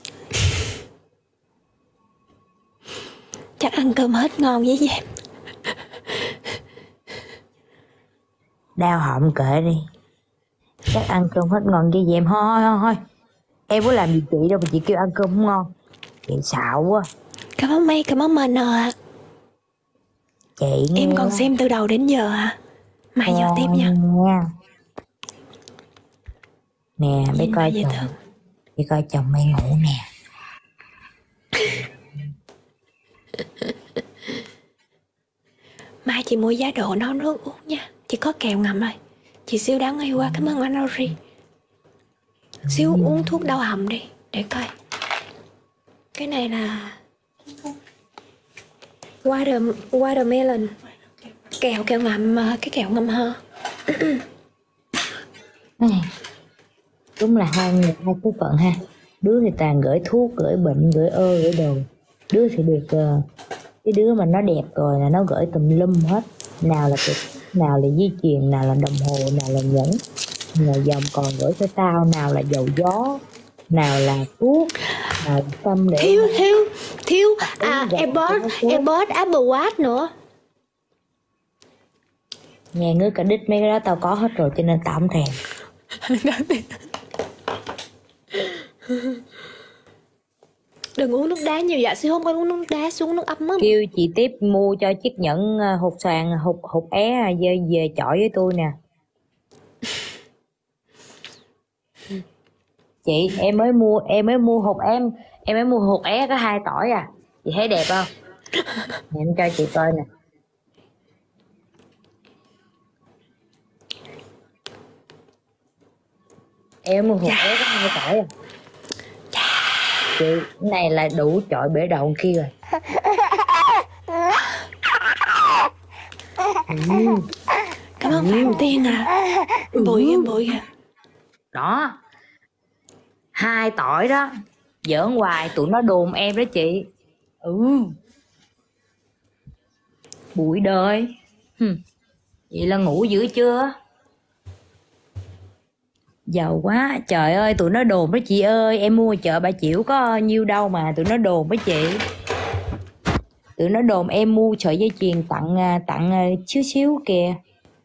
Chắc ăn cơm hết ngon với em. Đau họng kệ đi. Chắc ăn cơm hết ngon với em. Thôi thôi thôi thôi. Em có làm gì chị đâu mà chị kêu ăn cơm không ngon. Chị xạo quá. Cảm ơn May, cảm ơn Mình ạ. Chị nghe. Em còn xem từ đầu đến giờ à? Mai giờ tiếp nha. Nha. Nè bé Nhìn coi Mai dễ chồng. thương. Bé coi chồng mày ngủ nè. Mai chị mua giá độ nấu nước uống nha. Chị có kẹo ngầm rồi. Chị siêu đáng yêu quá, cảm ơn anh Auri. Siêu uống thuốc đau họng đi, để coi. Cái này là Water, watermelon. Kẹo kẹo ngậm, cái kẹo ngậm ho. Đúng là hai người hai số phận ha. Đứa thì toàn gửi thuốc, gửi bệnh, gửi ơ, gửi đồ. Đứa thì được uh, cái đứa mà nó đẹp rồi là nó gửi tùm lum hết. Nào là cực, nào là dây chuyền, nào là đồng hồ, nào là nhẫn, nào dòng còn gửi cho tao, nào là dầu gió, nào là thuốc, nào là tâm để Thiếu, thiếu, thiếu. À, dạ, em bớt, dạ, dạ. em bớt Apple Watch nữa. nghe ngứa cả đít mấy cái đó tao có hết rồi cho nên tao không thèm. Đừng uống nước đá nhiều, dạ siêu không có uống nước đá, xuống nước ấm á. Kêu chị tiếp mua cho chiếc nhẫn uh, hột xoàn hột hột é về, về chọi với tôi nè. Chị em mới mua em mới mua hột em em mới mua hột é có hai tỏi à, chị thấy đẹp không? Em cho chị coi nè. Em mua hột Dạ. é có hai tỏi à. Chị cái này là đủ chọi bể đầu kia rồi. Ừ. Cảm ơn Phạm Tiên à. Bụi em bụi à. Đó, hai tỏi đó, giỡn hoài tụi nó đồn em đó chị. Ừ, bụi đời. Hừm. Vậy là ngủ dữ chưa? Giàu quá, trời ơi tụi nó đồn đó chị ơi, em mua chợ Bà Chiểu có nhiêu đâu mà tụi nó đồn đó chị. Tụi nó đồn em mua sợi dây chuyền tặng tặng xíu xíu kìa.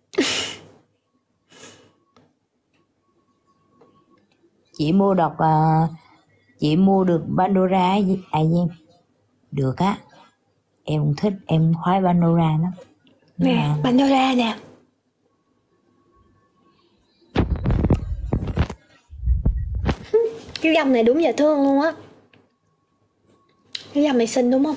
Chị mua đọc uh, chị mua được Pandora gì à em được á, em cũng thích, em khoái Pandora lắm. Nè, mà... Pandora nè. Cái dòng này đúng dễ thương luôn á. Cái dòng này xinh đúng không?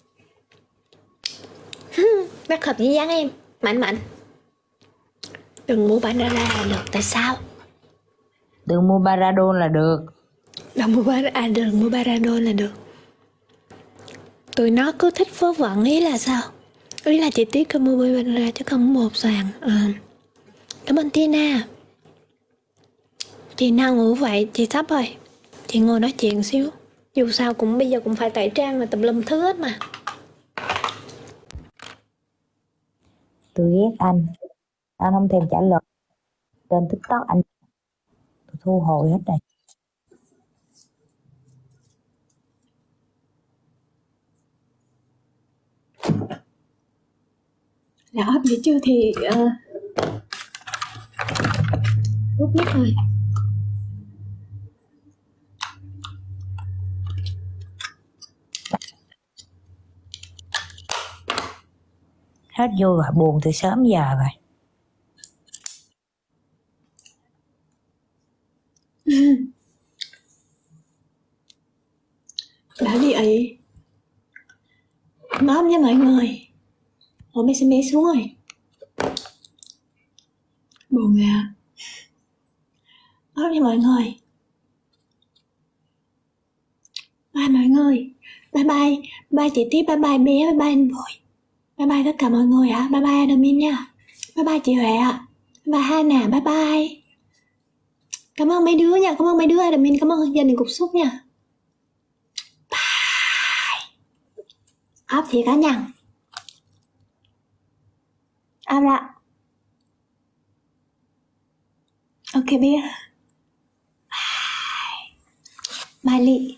Rất hợp với dáng em. Mạnh mạnh. Đừng mua Pandora là được. Tại sao? Đừng mua Paradol là được. Đừng mua Pandora, à, đừng mua Paradol là được. Tụi nó cứ thích vớ vẩn, ý là sao? Ý là chị Tiết cứ mua Pandora chứ không mua hộp xoàn. À. Cảm ơn Tina. Chị nào ngủ vậy? Chị Thấp ơi, chị ngồi nói chuyện xíu. Dù sao cũng bây giờ cũng phải tẩy trang và tùm lum thứ hết mà. Tôi ghét anh Anh không thèm trả lời. Trên TikTok anh tôi thu hồi hết rồi. Đã ấp vậy chưa thì uh, rút nhất rồi. Hết vui rồi, buồn từ sớm giờ rồi. Đã đi ấy. Móm nha mọi người. Ủa mấy xin bé xuống rồi. Buồn à. Móm nha mọi người. Bye mọi người. Bye bye. Bye chị Tiếp, bye bye bé, bye bye anh Vội. Bye bye tất cả mọi người ạ. Bye bye Admin nha. Bye bye chị Huệ ạ. Bye bye Hana, bye bye. Cảm ơn mấy đứa nha, cảm ơn mấy đứa Admin, cảm ơn gia đình Cục Xúc nha. Bye. Áp thiệt cả nha. Áp ra. Ok bé. Bye. Bye Ly.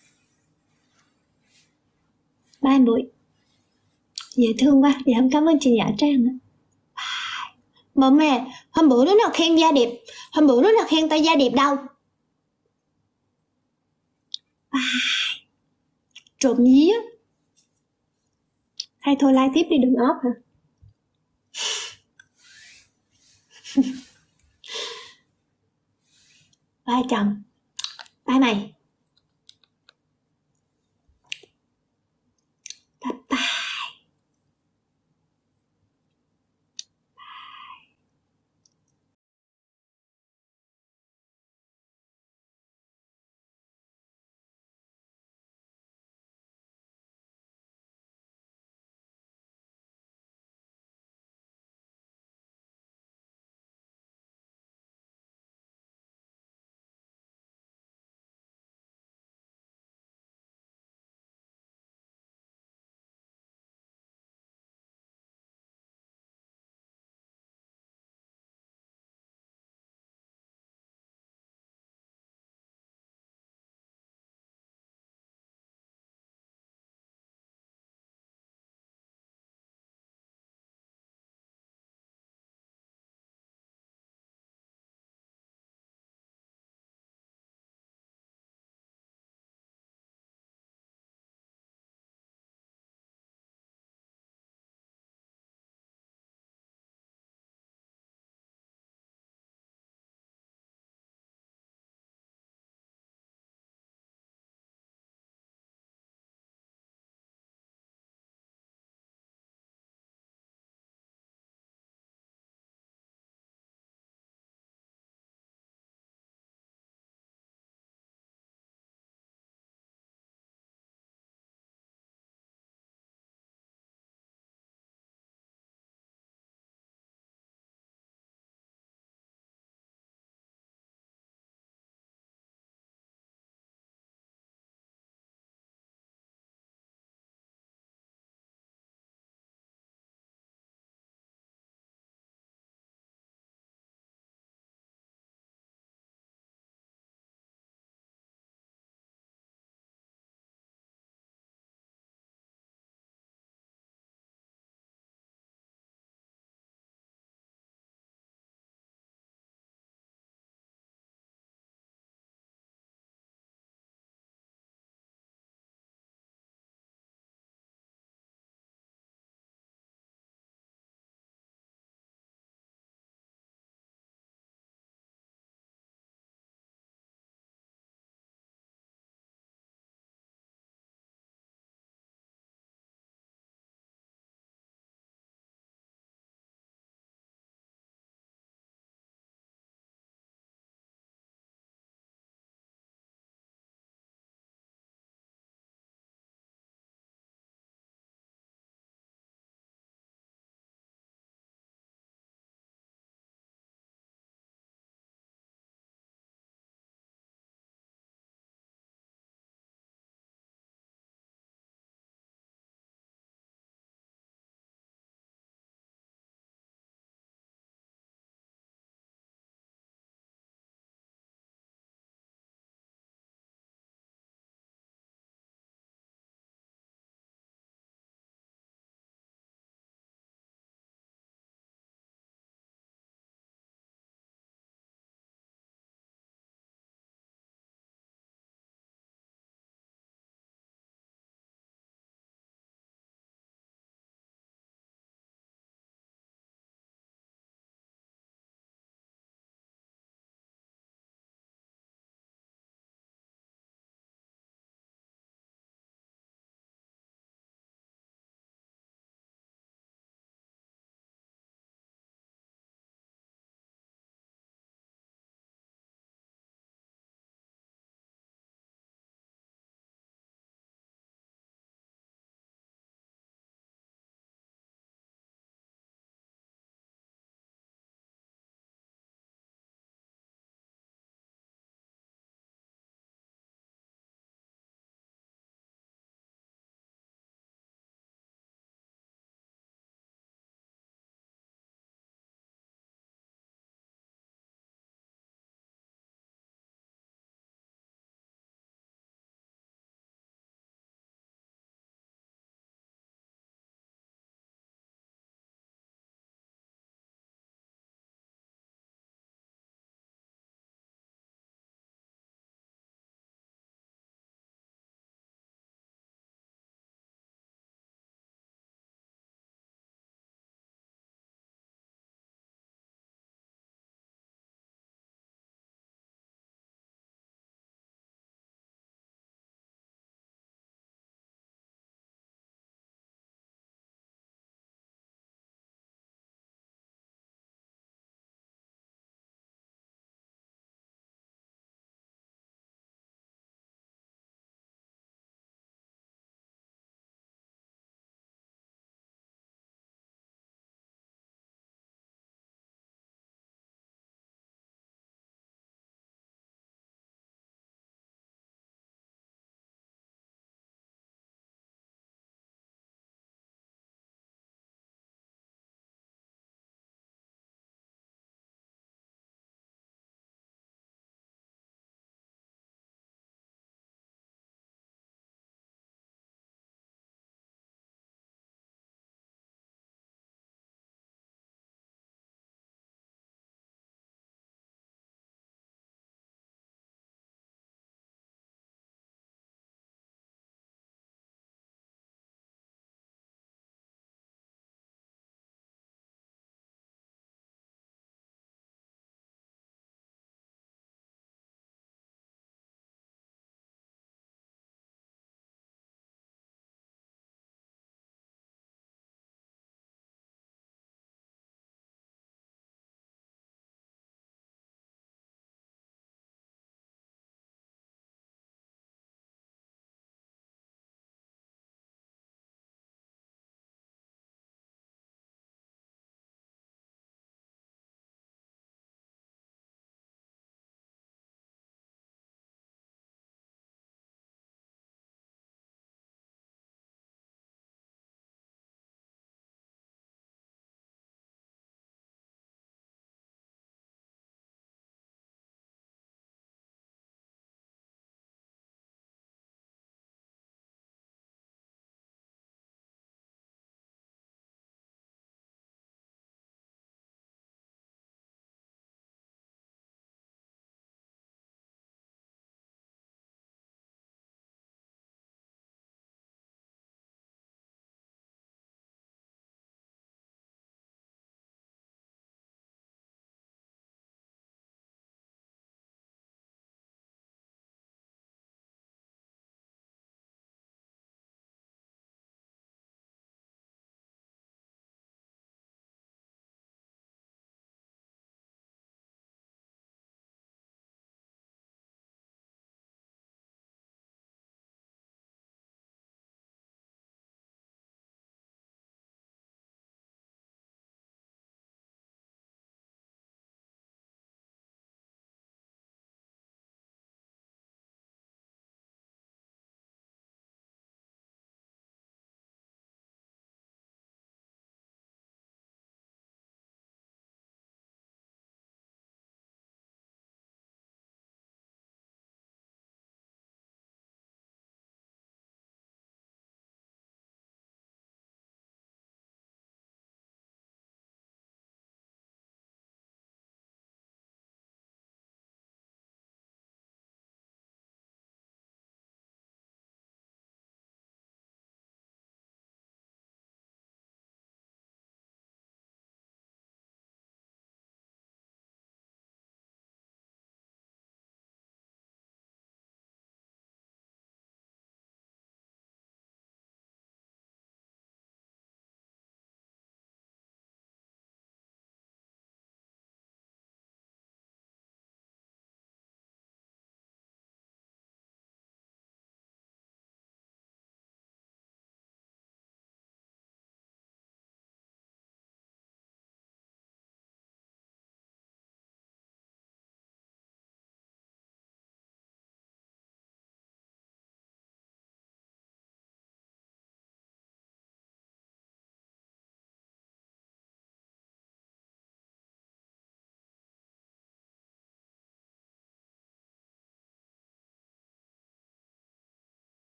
Bye anh Bụi. Dễ thương quá, dạ em cảm ơn chị Nhã Trang nữa. Mà mẹ, hôm bữa đứa nào khen da đẹp, hôm bữa đứa nào khen tay da đẹp đâu. Bye. Trộm nhí á. Hay thôi like tiếp đi, đừng off hả. Bye chồng. Bye mày.